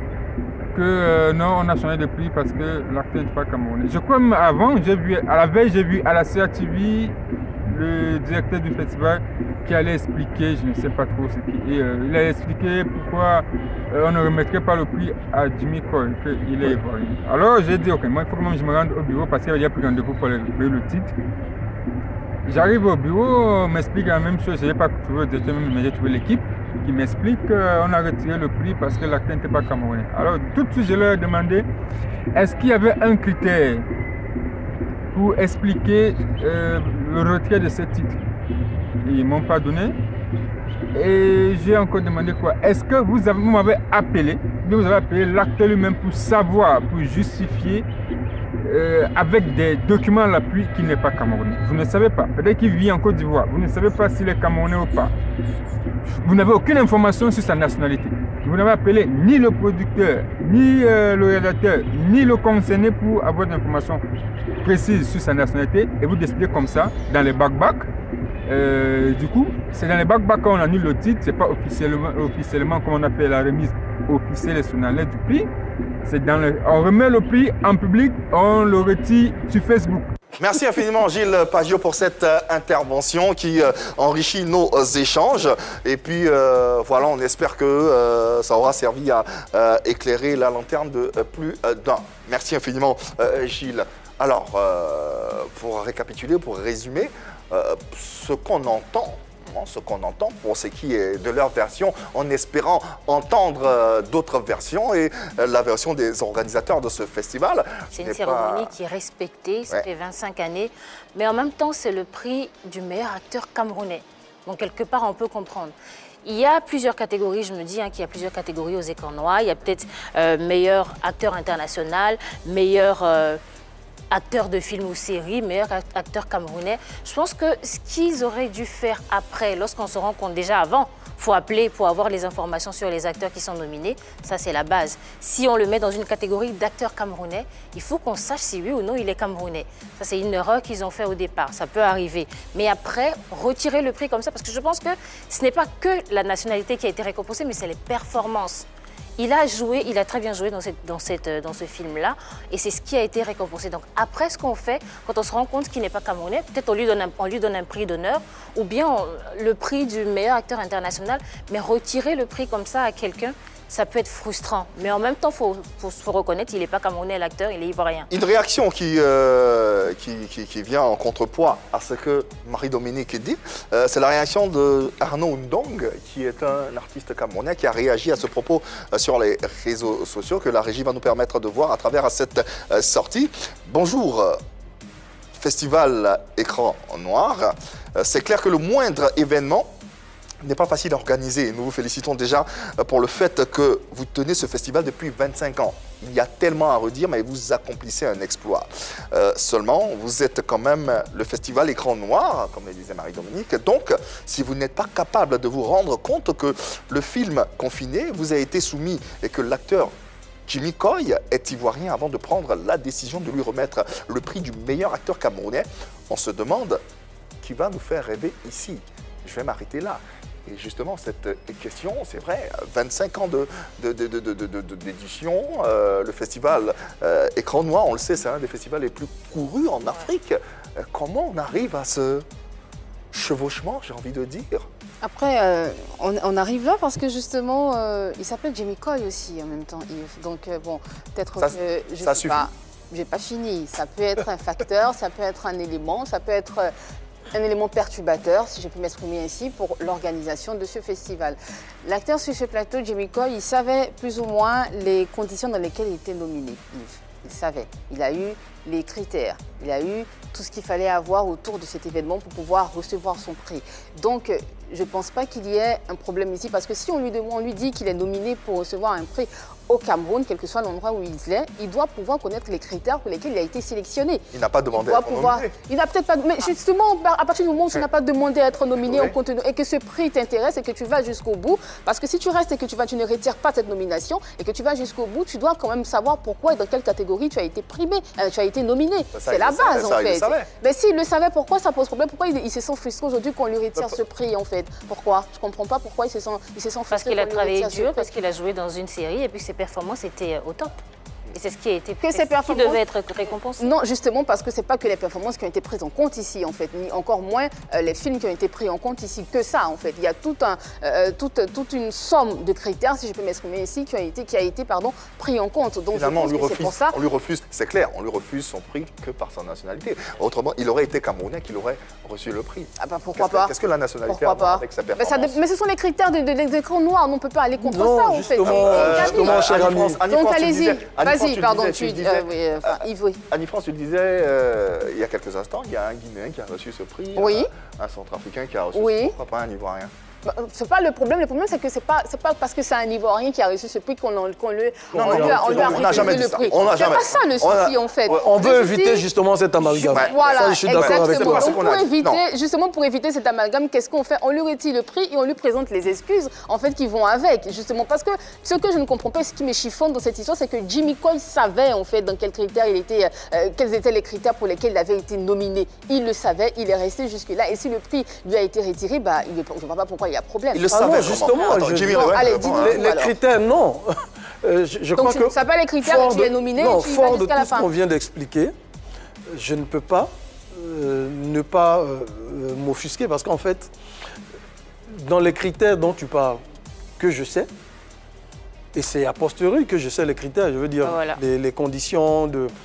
Speaker 10: que non, on a changé de prix parce que l'acteur n'est pas camerounais. Je crois même avant, à la veille, j'ai vu à la CRTV le directeur du festival qui allait expliquer, je ne sais pas trop ce qu'il est, il a expliqué pourquoi on ne remettrait pas le prix à Jimmy Coy, qu'il est ivoirien. Alors j'ai dit, ok, moi il faut que je me rende au bureau parce qu'il y a pris rendez-vous pour le titre. J'arrive au bureau, on m'explique la même chose, je n'ai pas trouvé le directeur, mais j'ai trouvé l'équipe qui m'explique qu'on a retiré le prix parce que l'acteur n'était pas camerounais. Alors tout de suite, je leur ai demandé, est-ce qu'il y avait un critère pour expliquer le retrait de ce titre? Ils ne m'ont pas donné. Et j'ai encore demandé quoi? Est-ce que vous m'avez appelé, vous avez appelé l'acteur lui-même pour savoir, pour justifier avec des documents à l'appui qu'il n'est pas camerounais. Vous ne savez pas. Peut-être qu'il vit en Côte d'Ivoire. Vous ne savez pas s'il est camerounais ou pas. Vous n'avez aucune information sur sa nationalité. Vous n'avez appelé ni le producteur, ni le réalisateur, ni le concerné pour avoir des informations précises sur sa nationalité. Et vous décidez comme ça, dans les back-back. Du coup, c'est dans les back-back qu'on annule le titre. Ce n'est pas officiellement comme on appelle la remise officielle et solennelle du prix. On remet le prix en public, on le retire sur Facebook.
Speaker 1: Merci infiniment Gilles Pagio pour cette intervention qui enrichit nos échanges. Et puis voilà, on espère que ça aura servi à éclairer la lanterne de plus d'un. Merci infiniment Gilles. Alors, pour récapituler, pour résumer, ce qu'on entend pour ce qui est de leur version, en espérant entendre d'autres versions et la version des organisateurs de ce festival.
Speaker 3: C'est une cérémonie qui est respectée, ça fait 25 années, mais en même temps, c'est le prix du meilleur acteur camerounais. Donc, quelque part, on peut comprendre. Il y a plusieurs catégories, je me dis qu'il y a plusieurs catégories aux écrans noirs. Il y a peut-être meilleur acteur international, meilleur acteur de film ou série, meilleur acteur camerounais. Je pense que ce qu'ils auraient dû faire après, lorsqu'on se rend compte déjà avant, il faut appeler pour avoir les informations sur les acteurs qui sont nominés. Ça, c'est la base. Si on le met dans une catégorie d'acteurs camerounais, il faut qu'on sache si oui ou non il est camerounais. Ça, c'est une erreur qu'ils ont fait au départ. Ça peut arriver. Mais après, retirer le prix comme ça, parce que je pense que ce n'est pas que la nationalité qui a été récompensée, mais c'est les performances. Il a joué, il a très bien joué dans ce film-là, et c'est ce qui a été récompensé. Donc après, ce qu'on fait, quand on se rend compte qu'il n'est pas camerounais, peut-être on lui donne un prix d'honneur, ou bien le prix du meilleur acteur international, mais retirer le prix comme ça à quelqu'un, ça peut être frustrant. Mais en même temps, il faut reconnaître qu'il n'est pas camerounais, l'acteur, il est ivoirien. Une
Speaker 1: réaction qui vient en contrepoids à ce que Marie-Dominique dit, c'est la réaction de Arnaud Ndong, qui est un artiste camerounais qui a réagi à ce propos sur les réseaux sociaux, que la régie va nous permettre de voir à travers cette sortie. Bonjour, Festival Écran Noir. C'est clair que le moindre événement n'est pas facile à organiser. Nous vous félicitons déjà pour le fait que vous tenez ce festival depuis 25 ans. Il y a tellement à redire, mais vous accomplissez un exploit. Seulement, vous êtes quand même le festival Écran Noir, comme le disait Marie-Dominique. Donc, si vous n'êtes pas capable de vous rendre compte que le film Confiné vous a été soumis et que l'acteur Jimmy Coy est ivoirien avant de prendre la décision de lui remettre le prix du meilleur acteur camerounais, on se demande qui va nous faire rêver ici. Je vais m'arrêter là. Et justement, cette question, c'est vrai, 25 ans d'édition, le festival Écran Noir, on le sait, c'est un des festivals les plus courus en Afrique. Comment on arrive à ce chevauchement, j'ai envie de dire?
Speaker 2: Après, on arrive là parce que justement, il s'appelle Jimmy Coy aussi en même temps, Yves. Donc bon, peut-être que je ne sais pas, j'ai pas fini. Ça peut être un facteur, ça peut être un élément, ça peut être un élément perturbateur, si je peux m'exprimer ainsi, pour l'organisation de ce festival. L'acteur sur ce plateau, Jimmy Coy, il savait plus ou moins les conditions dans lesquelles il était nominé, Yves. Il savait. Il a eu les critères. Il a eu tout ce qu'il fallait avoir autour de cet événement pour pouvoir recevoir son prix. Donc, je ne pense pas qu'il y ait un problème ici, parce que si on lui dit qu'il est nominé pour recevoir un prix au Cameroun, quel que soit l'endroit où il est, il doit pouvoir connaître les critères pour lesquels il a été sélectionné.
Speaker 1: Il n'a pas demandé à être nominé.
Speaker 2: Il n'a peut-être pas... Mais justement, à partir du moment où tu n'as pas demandé à être nominé en contenu et que ce prix t'intéresse et que tu vas jusqu'au bout, parce que si tu restes et que tu ne retires pas cette nomination et que tu vas jusqu'au bout, tu dois quand même savoir pourquoi et dans quelle catégorie tu as été primé, tu as été nominé. C'est la base, en fait. Mais s'il le savait, pourquoi ça pose problème? Pourquoi il se sent frustré aujourd'hui qu'on lui retire ce prix, en fait? Pourquoi? Je ne comprends pas pourquoi il se sent frustré.
Speaker 3: Parce qu'il a travaillé dur, parce qu'il a joué dans une série et puis ses performances étaient au top. Et c'est ce qui a été qui devait être récompensé.
Speaker 2: Non, justement, parce que ce n'est pas que les performances qui ont été prises en compte ici, en fait, ni encore moins les films qui ont été pris en compte ici, que ça, en fait. Il y a toute une somme de critères, si je peux m'exprimer ici, qui a été pris en compte. Donc,
Speaker 1: finalement, on lui refuse, c'est clair, on lui refuse son prix que par sa nationalité. Autrement, il aurait été camerounais qu'il aurait reçu le prix.
Speaker 2: Ah bah pourquoi pas?
Speaker 1: Qu'est-ce que la nationalité a à voir avec sa performance?
Speaker 2: Mais ce sont les critères des écrans noirs, on ne peut pas aller contre ça, en fait.
Speaker 5: Justement, cher ami.
Speaker 2: Donc, allez-y. Vas-y, pardon,
Speaker 1: Annie-France, tu disais, il y a quelques instants, il y a un Guinéen qui a reçu ce prix, un Centrafricain qui a reçu ce prix, pourquoi pas un Ivoirien?
Speaker 2: C'est pas le problème c'est que c'est pas parce que c'est un Ivoirien qui a reçu ce prix qu'on lui a refusé le prix. C'est pas ça le souci en fait.
Speaker 5: On veut éviter justement cet amalgame.
Speaker 2: Voilà,
Speaker 5: je suis d'accord avec toi.
Speaker 2: Justement pour éviter cet amalgame, qu'est-ce qu'on fait? On lui retire le prix et on lui présente les excuses en fait qui vont avec, justement parce que ce que je ne comprends pas, ce qui me chiffonne dans cette histoire, c'est que Jimmy Coy savait en fait dans quels critères il était, quels étaient les critères pour lesquels il avait été nominé. Il le savait, il est resté jusque-là et si le prix lui a été retiré, bah, je ne vois pas pourquoi il y a problème.
Speaker 1: Il le savait
Speaker 5: justement. Les critères, non. Je
Speaker 2: donc
Speaker 5: crois
Speaker 2: tu ne sais pas les critères, tu es nominé et tu y vas jusqu'à la fin.
Speaker 5: Fort de tout ce qu'on vient d'expliquer, je ne peux pas ne pas m'offusquer parce qu'en fait, dans les critères dont tu parles, que je sais, et c'est a posteriori que je sais les critères, je veux dire les conditions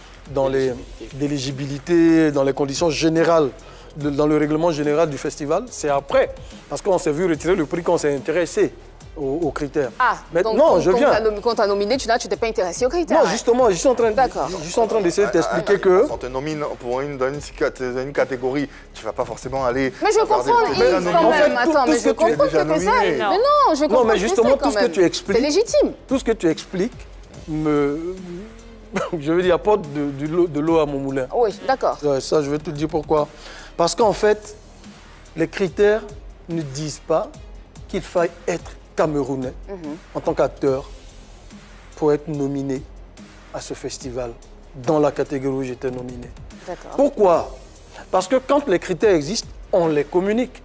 Speaker 5: d'éligibilité, dans les conditions générales, dans le règlement général du festival, c'est après, parce qu'on s'est vu retirer le prix qu'on s'est intéressé aux critères.
Speaker 2: Ah,
Speaker 5: mais
Speaker 2: donc
Speaker 5: non, je viens.
Speaker 2: Quand tu as nominé, tu t'es pas intéressé aux critères.
Speaker 5: Non, justement, je suis en train d'essayer de t'expliquer que...
Speaker 1: Quand on te nomine pour une catégorie, tu vas pas forcément aller...
Speaker 2: Mais je comprends, Yves, quand même. Attends, mais je comprends que c'est... Mais non, je comprends.
Speaker 5: Non, mais justement, tout ce que tu expliques...
Speaker 2: C'est légitime.
Speaker 5: Tout ce que tu expliques me... Je veux dire, apporte de l'eau à mon moulin.
Speaker 2: Oui, d'accord.
Speaker 5: Ça, je vais te dire pourquoi. Parce qu'en fait, les critères ne disent pas qu'il faille être camerounais en tant qu'acteur pour être nominé à ce festival dans la catégorie où j'étais nominé. Pourquoi? Parce que quand les critères existent, on les communique.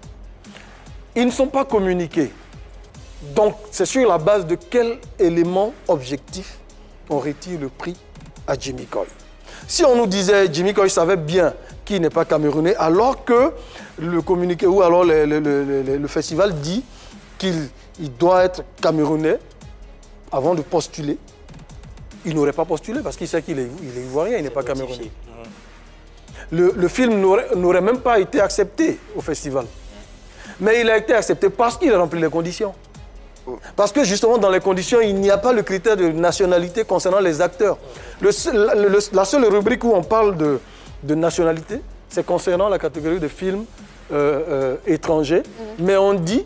Speaker 5: Ils ne sont pas communiqués. Donc, c'est sur la base de quel élément objectif on retire le prix à Jimmy Coy. Si on nous disait Jimmy Coy savait bien qu'il n'est pas camerounais, alors que le communiqué ou alors le festival dit qu'il doit être camerounais avant de postuler, il n'aurait pas postulé parce qu'il sait qu'il est ivoirien, il n'est pas camerounais. Le film n'aurait même pas été accepté au festival. Mais il a été accepté parce qu'il a rempli les conditions. Parce que justement, dans les conditions, il n'y a pas le critère de nationalité concernant les acteurs. La seule rubrique où on parle de nationalité, c'est concernant la catégorie de films étrangers. Mais on dit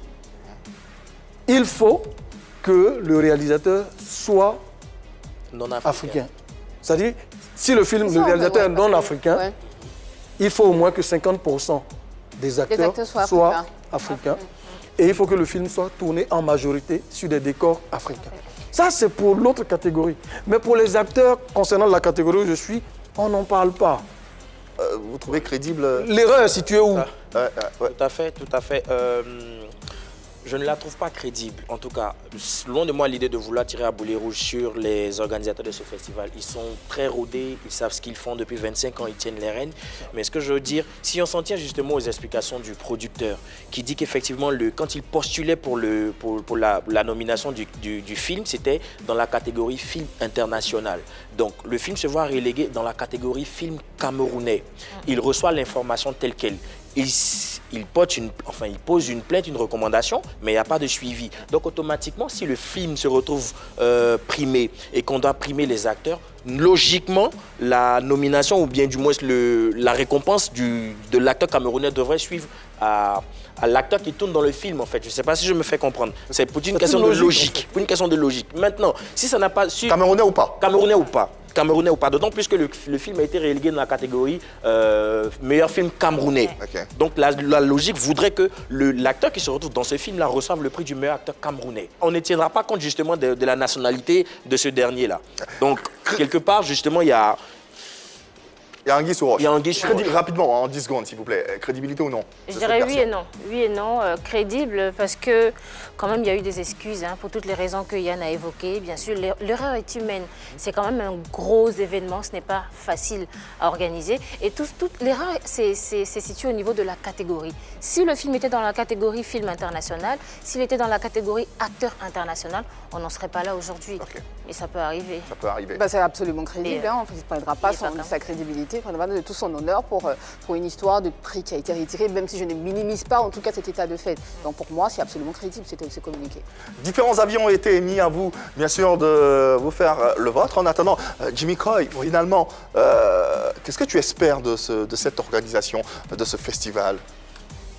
Speaker 5: il faut que le réalisateur soit africain. C'est-à-dire, si le réalisateur est non africain, il faut au moins que 50% des acteurs soient africains. Et il faut que le film soit tourné en majorité sur des décors africains. Ça, c'est pour l'autre catégorie. Mais pour les acteurs, concernant la catégorie où je suis, on n'en parle pas.
Speaker 1: Vous trouvez crédible...
Speaker 5: L'erreur est située où?
Speaker 4: Tout à fait, tout à fait. Je ne la trouve pas crédible. En tout cas, loin de moi l'idée de vouloir tirer à boulet rouge sur les organisateurs de ce festival. Ils sont très rodés, ils savent ce qu'ils font depuis 25 ans, ils tiennent les rênes. Mais ce que je veux dire, si on s'en tient justement aux explications du producteur, qui dit qu'effectivement, quand il postulait pour la nomination du film, c'était dans la catégorie film international. Donc, le film se voit relégué dans la catégorie film camerounais. Il reçoit l'information telle qu'elle. Il pose une plainte, une recommandation, mais il n'y a pas de suivi. Donc automatiquement, si le film se retrouve primé et qu'on doit primer les acteurs, logiquement, la nomination ou bien du moins la récompense de l'acteur camerounais devrait suivre à l'acteur qui tourne dans le film, en fait. Je ne sais pas si je me fais comprendre. C'est pour une question de logique. Pour une question de logique. Maintenant, si ça n'a pas su...
Speaker 1: Camerounais ou pas?
Speaker 4: Camerounais ou pas. Camerounais ou pas, d'autant plus que le film a été relégué dans la catégorie meilleur film camerounais. Donc la logique voudrait que l'acteur qui se retrouve dans ce film-là reçoive le prix du meilleur acteur camerounais. On ne tiendra pas compte justement de la nationalité de ce dernier-là. Donc quelque part, justement, il y a...
Speaker 1: Il y a Anguille sous roche.
Speaker 4: Il y a Anguille sous roche.
Speaker 1: Rapidement, en 10 secondes, s'il vous plaît. Crédibilité ou non?
Speaker 3: Je dirais oui et non. Oui et non. Crédible parce que quand même, il y a eu des excuses pour toutes les raisons que Yann a évoquées. Bien sûr, l'erreur est humaine. C'est quand même un gros événement. Ce n'est pas facile à organiser. Et toute l'erreur, c'est situé au niveau de la catégorie. Si le film était dans la catégorie film international, s'il était dans la catégorie acteur international, on n'en serait pas là aujourd'hui. Et ça peut arriver.
Speaker 1: Ça peut arriver.
Speaker 2: C'est absolument crédible. On ne prendra pas sa crédibilité, on prendra de tout son honneur pour une histoire de prix qui a été retiré, même si je ne minimise pas en tout cas cet état de fait. Donc pour moi, c'est absolument crédible, c'est communiqué.
Speaker 1: Différents avis ont été émis à vous, bien sûr, de vous faire le vôtre. En attendant, Jimmy Coy, finalement, qu'est-ce que tu espères de cette organisation, de ce festival?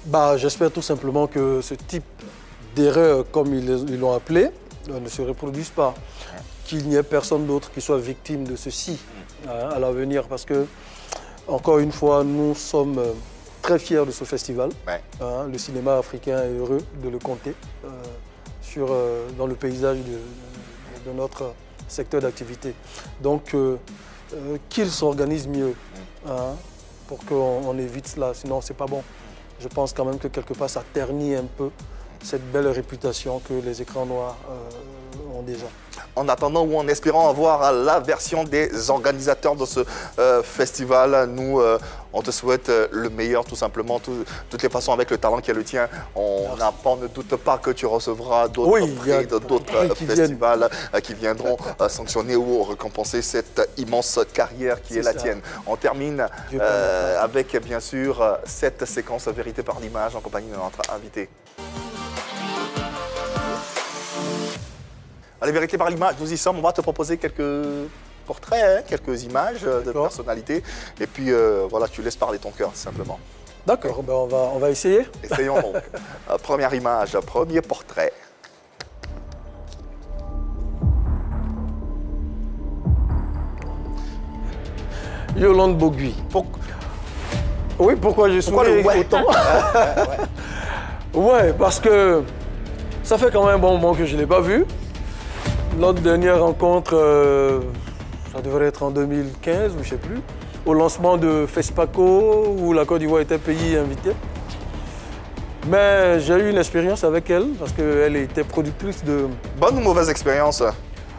Speaker 5: J'espère tout simplement que ce type d'erreur, comme ils l'ont appelé, ne se reproduise pas. Qu'il n'y ait personne d'autre qui soit victime de ceci à l'avenir. Parce que, encore une fois, nous sommes très fiers de ce festival. Le cinéma africain est heureux de le compter dans le paysage de notre secteur d'activité. Donc, qu'il s'organise mieux pour qu'on évite cela, sinon c'est pas bon. Je pense quand même que quelque part ça ternit un peu cette belle réputation que les écrans noirs ont déjà.
Speaker 1: En attendant ou en espérant avoir la version des organisateurs de ce festival, nous, on te souhaite le meilleur tout simplement. Toutes les façons, avec le talent qui est le tien, on ne doute pas que tu recevras d'autres prix, d'autres festivals qui viendront sanctionner ou récompenser cette immense carrière qui est la tienne. On termine avec bien sûr cette séquence Vérité par l'image en compagnie de notre invité. Allez, Vérité par l'image, nous y sommes. On va te proposer quelques portraits, quelques images de personnalités. Et puis, voilà, tu laisses parler ton cœur, simplement.
Speaker 5: D'accord, on va essayer.
Speaker 1: Essayons donc. Première image, premier portrait.
Speaker 5: Yolande Bogui. Oui, pourquoi je souris autant? Ouais, parce que ça fait quand même un bon moment que je ne l'ai pas vu. Notre dernière rencontre, ça devrait être en 2015, je ne sais plus, au lancement de FESPACO, où la Côte d'Ivoire était pays invité. Mais j'ai eu une expérience avec elle, parce qu'elle était productrice de...
Speaker 1: Bonne ou mauvaise expérience?
Speaker 5: À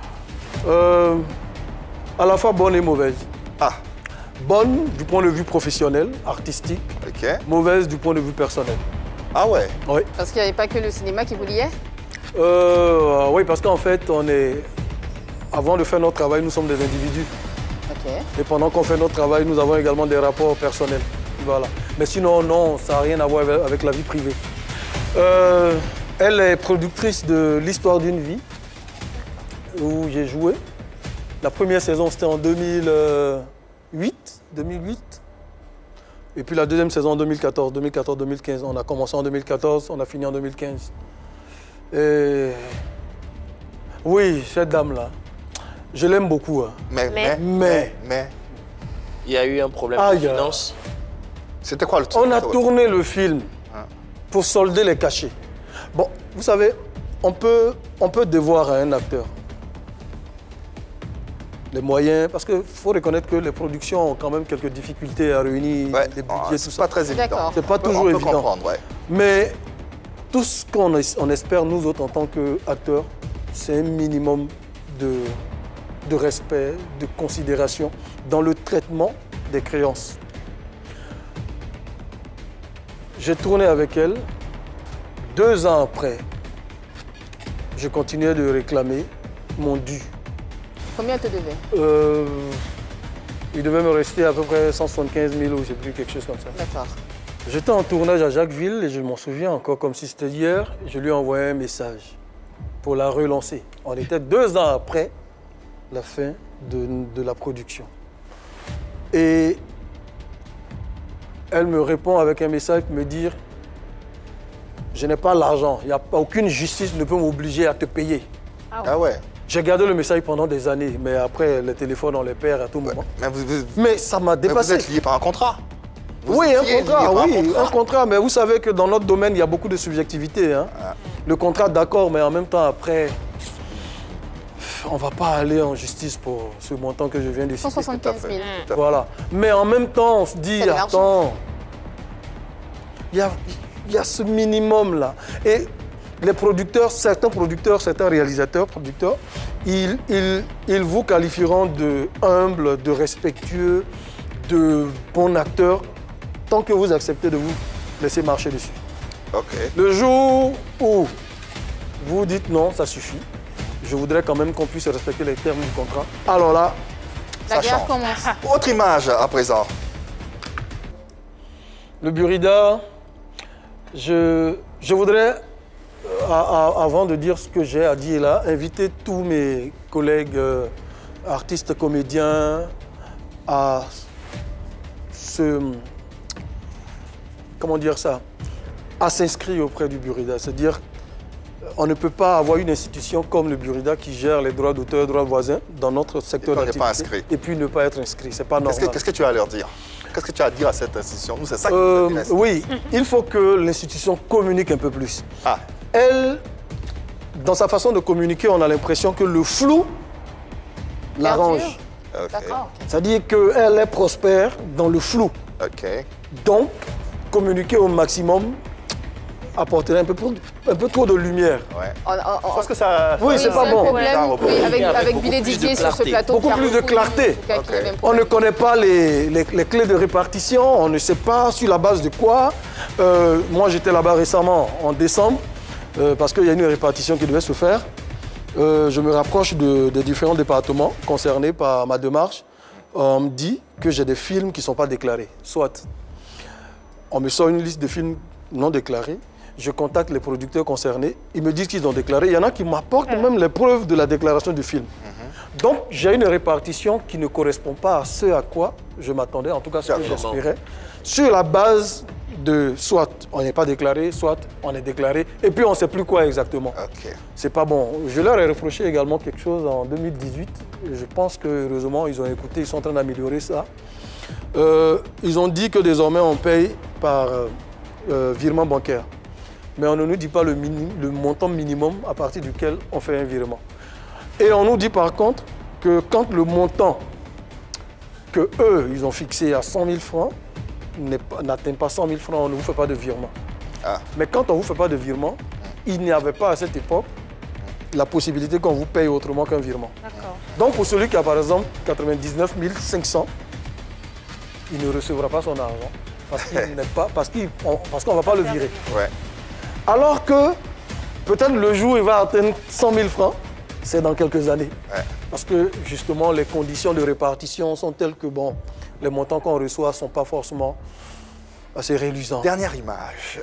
Speaker 5: la fois bonne et mauvaise. Bonne du point de vue professionnel, artistique. Mauvaise du point de vue personnel.
Speaker 1: Ah ouais?
Speaker 5: Oui.
Speaker 2: Parce qu'il n'y avait pas que le cinéma qui vous liait?
Speaker 5: Oui, parce qu'en fait, avant de faire notre travail, nous sommes des individus. Et pendant qu'on fait notre travail, nous avons également des rapports personnels. Voilà. Mais sinon, non, ça n'a rien à voir avec la vie privée. Elle est productrice de L'Histoire d'une vie, où j'ai joué. La première saison, c'était en 2008. Et puis la deuxième saison en 2014-2015. On a commencé en 2014, on a fini en 2015. Et oui, cette dame-là, je l'aime beaucoup. Hein.
Speaker 1: Mais...
Speaker 4: Il y a eu un problème de finance.
Speaker 1: C'était quoi le truc?
Speaker 5: On a tourné le film pour solder les cachets. Bon, vous savez, on peut devoir à un acteur les moyens, parce qu'il faut reconnaître que les productions ont quand même quelques difficultés à réunir les budgets, tout ça.
Speaker 1: C'est pas très évident.
Speaker 5: C'est pas toujours évident. Mais tout ce qu'on espère, nous autres, en tant qu'acteurs, c'est un minimum de respect, de considération dans le traitement des créances. J'ai tourné avec elle. 2 ans après, je continuais de réclamer mon dû.
Speaker 2: Combien te devait?
Speaker 5: Il devait me rester à peu près 175 000 ou je sais plus, quelque chose comme ça.
Speaker 2: D'accord.
Speaker 5: J'étais en tournage à Jacquesville et je m'en souviens encore comme si c'était hier. Je lui ai envoyé un message pour la relancer. On était 2 ans après la fin de la production. Et elle me répond avec un message pour me dire « Je n'ai pas l'argent, aucune justice ne peut m'obliger à te payer. »
Speaker 1: Ah ouais?
Speaker 5: J'ai gardé le message pendant des années, mais après, le téléphone, on les perd à tout moment. Mais ça m'a dépassé.
Speaker 1: Mais vous êtes lié par un contrat?
Speaker 5: Oui, un contrat. Mais vous savez que dans notre domaine, il y a beaucoup de subjectivité. Hein. Le contrat, d'accord, mais en même temps, après, on ne va pas aller en justice pour ce montant que je viens de citer.
Speaker 2: 175 000.
Speaker 5: Voilà. Mais en même temps, on se dit, attends, il y a ce minimum-là. Et les producteurs, certains réalisateurs, ils vous qualifieront de humble, de respectueux, de bon acteur, tant que vous acceptez de vous laisser marcher dessus. Le jour où vous dites non, ça suffit, je voudrais quand même qu'on puisse respecter les termes du contrat. Alors là,
Speaker 2: ça change. Commence.
Speaker 1: Autre image à présent.
Speaker 5: Le Burida, je voudrais, avant de dire ce que j'ai à dire là, inviter tous mes collègues artistes, comédiens à comment dire ça, à s'inscrire auprès du Burida. C'est-à-dire, on ne peut pas avoir une institution comme le Burida qui gère les droits d'auteur, droits voisins dans notre secteur d'activité et puis ne pas être inscrit. C'est pas normal.
Speaker 1: Qu'est-ce que tu as à leur dire? Qu'est-ce que tu as à dire à cette institution? Nous, c'est ça qui nous intéresse.
Speaker 5: Oui, il faut que l'institution communique un peu plus. Elle, dans sa façon de communiquer, on a l'impression que le flou l'arrange. C'est-à-dire qu'elle est prospère dans le flou. Donc, communiquer au maximum apporterait un peu trop de lumière.
Speaker 1: Je pense que ça...
Speaker 5: Oui, c'est pas bon.
Speaker 2: Avec Billy Didier sur ce plateau.
Speaker 5: Beaucoup plus de clarté. On ne connaît pas les clés de répartition, on ne sait pas sur la base de quoi. Moi, j'étais là-bas récemment, en décembre, parce qu'il y a une répartition qui devait se faire. Je me rapproche des différents départements concernés par ma démarche. On me dit que j'ai des films qui ne sont pas déclarés. Soit on me sort une liste de films non déclarés, je contacte les producteurs concernés, ils me disent qu'ils ont déclaré. Il y en a qui m'apportent même les preuves de la déclaration du film. Donc j'ai une répartition qui ne correspond pas à ce à quoi je m'attendais, en tout cas ce que j'espérais, sur la base de soit on n'est pas déclaré, soit on est déclaré, et puis on ne sait plus quoi exactement. C'est pas bon. Je leur ai reproché également quelque chose en 2018. Je pense que heureusement ils ont écouté, ils sont en train d'améliorer ça. Ils ont dit que désormais on paye par virement bancaire. Mais on ne nous dit pas le montant minimum à partir duquel on fait un virement. Et on nous dit par contre que quand le montant que eux, ils ont fixé à 100 000 francs n'atteint pas 100 000 francs, on ne vous fait pas de virement. Mais quand on ne vous fait pas de virement, il n'y avait pas à cette époque la possibilité qu'on vous paye autrement qu'un virement. Donc pour celui qui a par exemple 99 500, il ne recevra pas son argent parce qu'on ne va pas le virer. Alors que peut-être le jour où il va atteindre 100 000 francs, c'est dans quelques années. Parce que justement les conditions de répartition sont telles que bon, les montants qu'on reçoit ne sont pas forcément assez réluisants.
Speaker 1: Dernière image.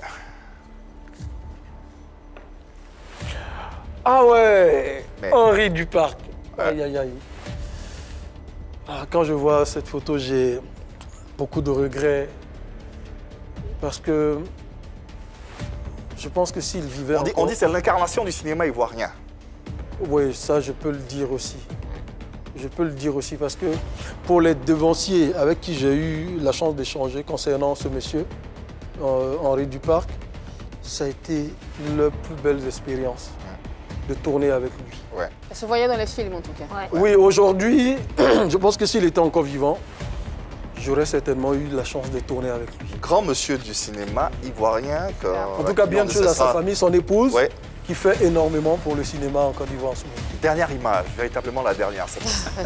Speaker 5: Ah ouais, Henri Duparc. Aïe, aïe, aïe. Quand je vois cette photo, j'ai beaucoup de regrets. Parce que je pense que s'il vivait
Speaker 1: on dit que c'est l'incarnation du cinéma ivoirien.
Speaker 5: Oui, ça je peux le dire aussi. Je peux le dire aussi parce que pour les devanciers avec qui j'ai eu la chance d'échanger concernant ce monsieur, Henri Duparc, ça a été la plus belle expérience de tourner avec lui.
Speaker 2: Ça se voyait dans les films en tout cas.
Speaker 5: Oui, aujourd'hui, je pense que s'il était encore vivant, j'aurais certainement eu la chance de tourner avec lui.
Speaker 1: Grand monsieur du cinéma ivoirien.
Speaker 5: En tout cas, bien de choses à sa famille, son épouse, qui fait énormément pour le cinéma en Côte d'Ivoire en ce moment.
Speaker 1: Dernière image, véritablement la dernière cette fois.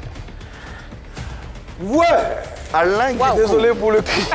Speaker 1: Alain Guicou.
Speaker 5: Désolé pour le cri.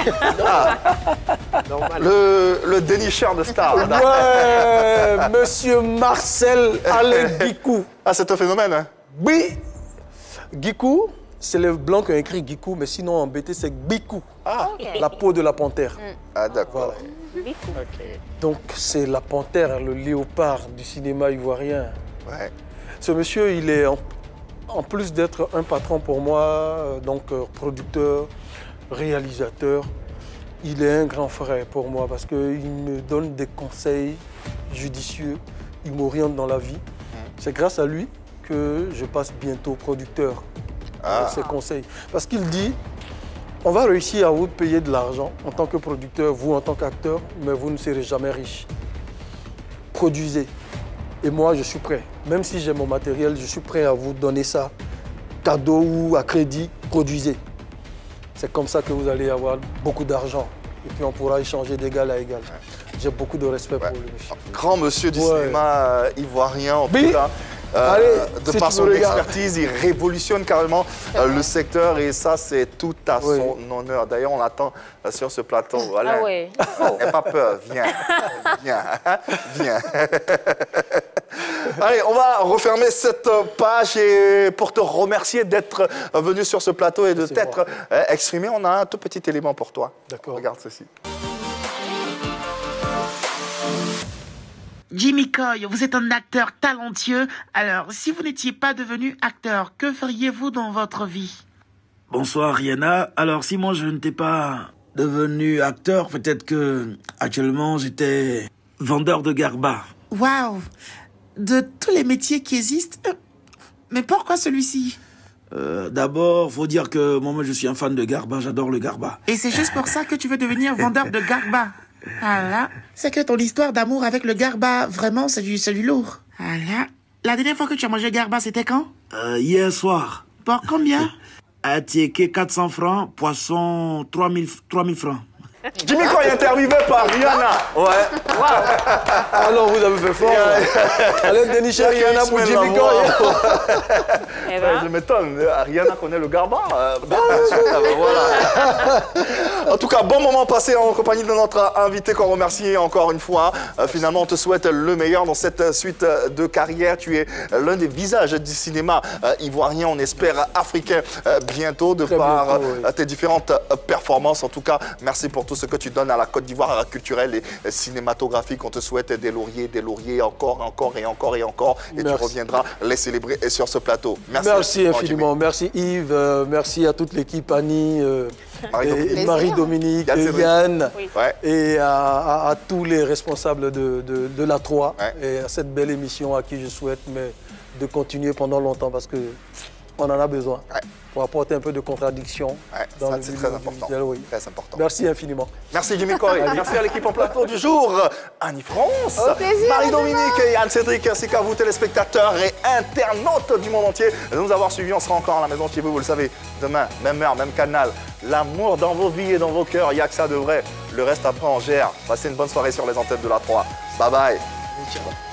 Speaker 1: Le dénicheur de stars.
Speaker 5: Monsieur Marcel Alain Guicou.
Speaker 1: C'est un phénomène, hein?
Speaker 5: Oui. Guicou, c'est les blancs qui ont écrit Guicou, mais sinon en BT c'est Bikou. La peau de la panthère.
Speaker 1: D'accord.
Speaker 5: Donc c'est la panthère, le léopard du cinéma ivoirien. Ce monsieur, il est en plus d'être un patron pour moi, donc producteur, réalisateur, il est un grand frère pour moi parce qu'il me donne des conseils judicieux, il m'oriente dans la vie. C'est grâce à lui que je passe bientôt producteur avec ses conseils. Parce qu'il dit, on va réussir à vous payer de l'argent en tant que producteur, vous en tant qu'acteur, mais vous ne serez jamais riche. Produisez. Et moi, je suis prêt. Même si j'ai mon matériel, je suis prêt à vous donner ça, cadeau ou à crédit, produisez. C'est comme ça que vous allez avoir beaucoup d'argent. Et puis on pourra échanger d'égal à égal. J'ai beaucoup de respect pour lui.
Speaker 1: Grand monsieur du cinéma ivoirien, en tout cas. De par son expertise, il révolutionne carrément le secteur et ça, c'est tout à son honneur. D'ailleurs, on l'attend sur ce plateau. Alain, n'aie pas peur, viens, viens. Allez, on va refermer cette page et pour te remercier d'être venu sur ce plateau et de t'être exprimé, on a un tout petit élément pour toi.
Speaker 5: D'accord.
Speaker 1: Regarde ceci.
Speaker 11: Jimmy Coy, vous êtes un acteur talentueux. Alors, si vous n'étiez pas devenu acteur, que feriez-vous dans votre vie?
Speaker 12: Bonsoir, Rihanna. Alors, si moi je n'étais pas devenu acteur, peut-être que actuellement j'étais vendeur de garba.
Speaker 11: Waouh! De tous les métiers qui existent, mais pourquoi celui-ci?
Speaker 12: D'abord, faut dire que moi je suis un fan de garba, j'adore le garba.
Speaker 11: Et c'est juste pour ça que tu veux devenir vendeur de garba? Voilà. C'est que ton histoire d'amour avec le garba, vraiment, c'est du lourd. Voilà. La dernière fois que tu as mangé garba, c'était quand?
Speaker 12: Hier soir.
Speaker 11: Pour combien?
Speaker 12: Un ticket 400 francs, poisson 3000 francs.
Speaker 1: Jimmy Coy interviewé par Rihanna. Ouais.
Speaker 5: Alors vous avez fait fort. Allez dénicher Rihanna pour Jimmy Coy.
Speaker 1: Je m'étonne, Rihanna connaît le garba. Voilà. En tout cas, bon moment passé en compagnie de notre invité qu'on remercie encore une fois. Finalement, on te souhaite le meilleur dans cette suite de carrière. Tu es l'un des visages du cinéma ivoirien, on espère africain bientôt, de par tes différentes performances. En tout cas, merci pour tout ce que tu donnes à la Côte d'Ivoire culturelle et cinématographique. On te souhaite des lauriers, encore et encore. Et tu reviendras les célébrer sur ce plateau.
Speaker 5: Merci infiniment. Merci Yves, merci à toute l'équipe, Annie, Marie-Dominique, Yann, et à tous les responsables de la 3 et à cette belle émission à qui je souhaite de continuer pendant longtemps parce qu'on en a besoin. Pour apporter un peu de contradiction.
Speaker 1: C'est très important. Très important.
Speaker 5: Merci infiniment.
Speaker 1: Merci Jimmy Coy. Merci à l'équipe en plateau du jour. Annie France, Marie-Dominique et Yann Cédric, ainsi qu'à vous téléspectateurs et internautes du monde entier de nous avoir suivis. On sera encore à la maison chez vous, vous le savez. Demain, même heure, même canal. L'amour dans vos vies et dans vos cœurs, il n'y a que ça de vrai. Le reste après on gère. Passez une bonne soirée sur les antennes de la 3. Bye bye.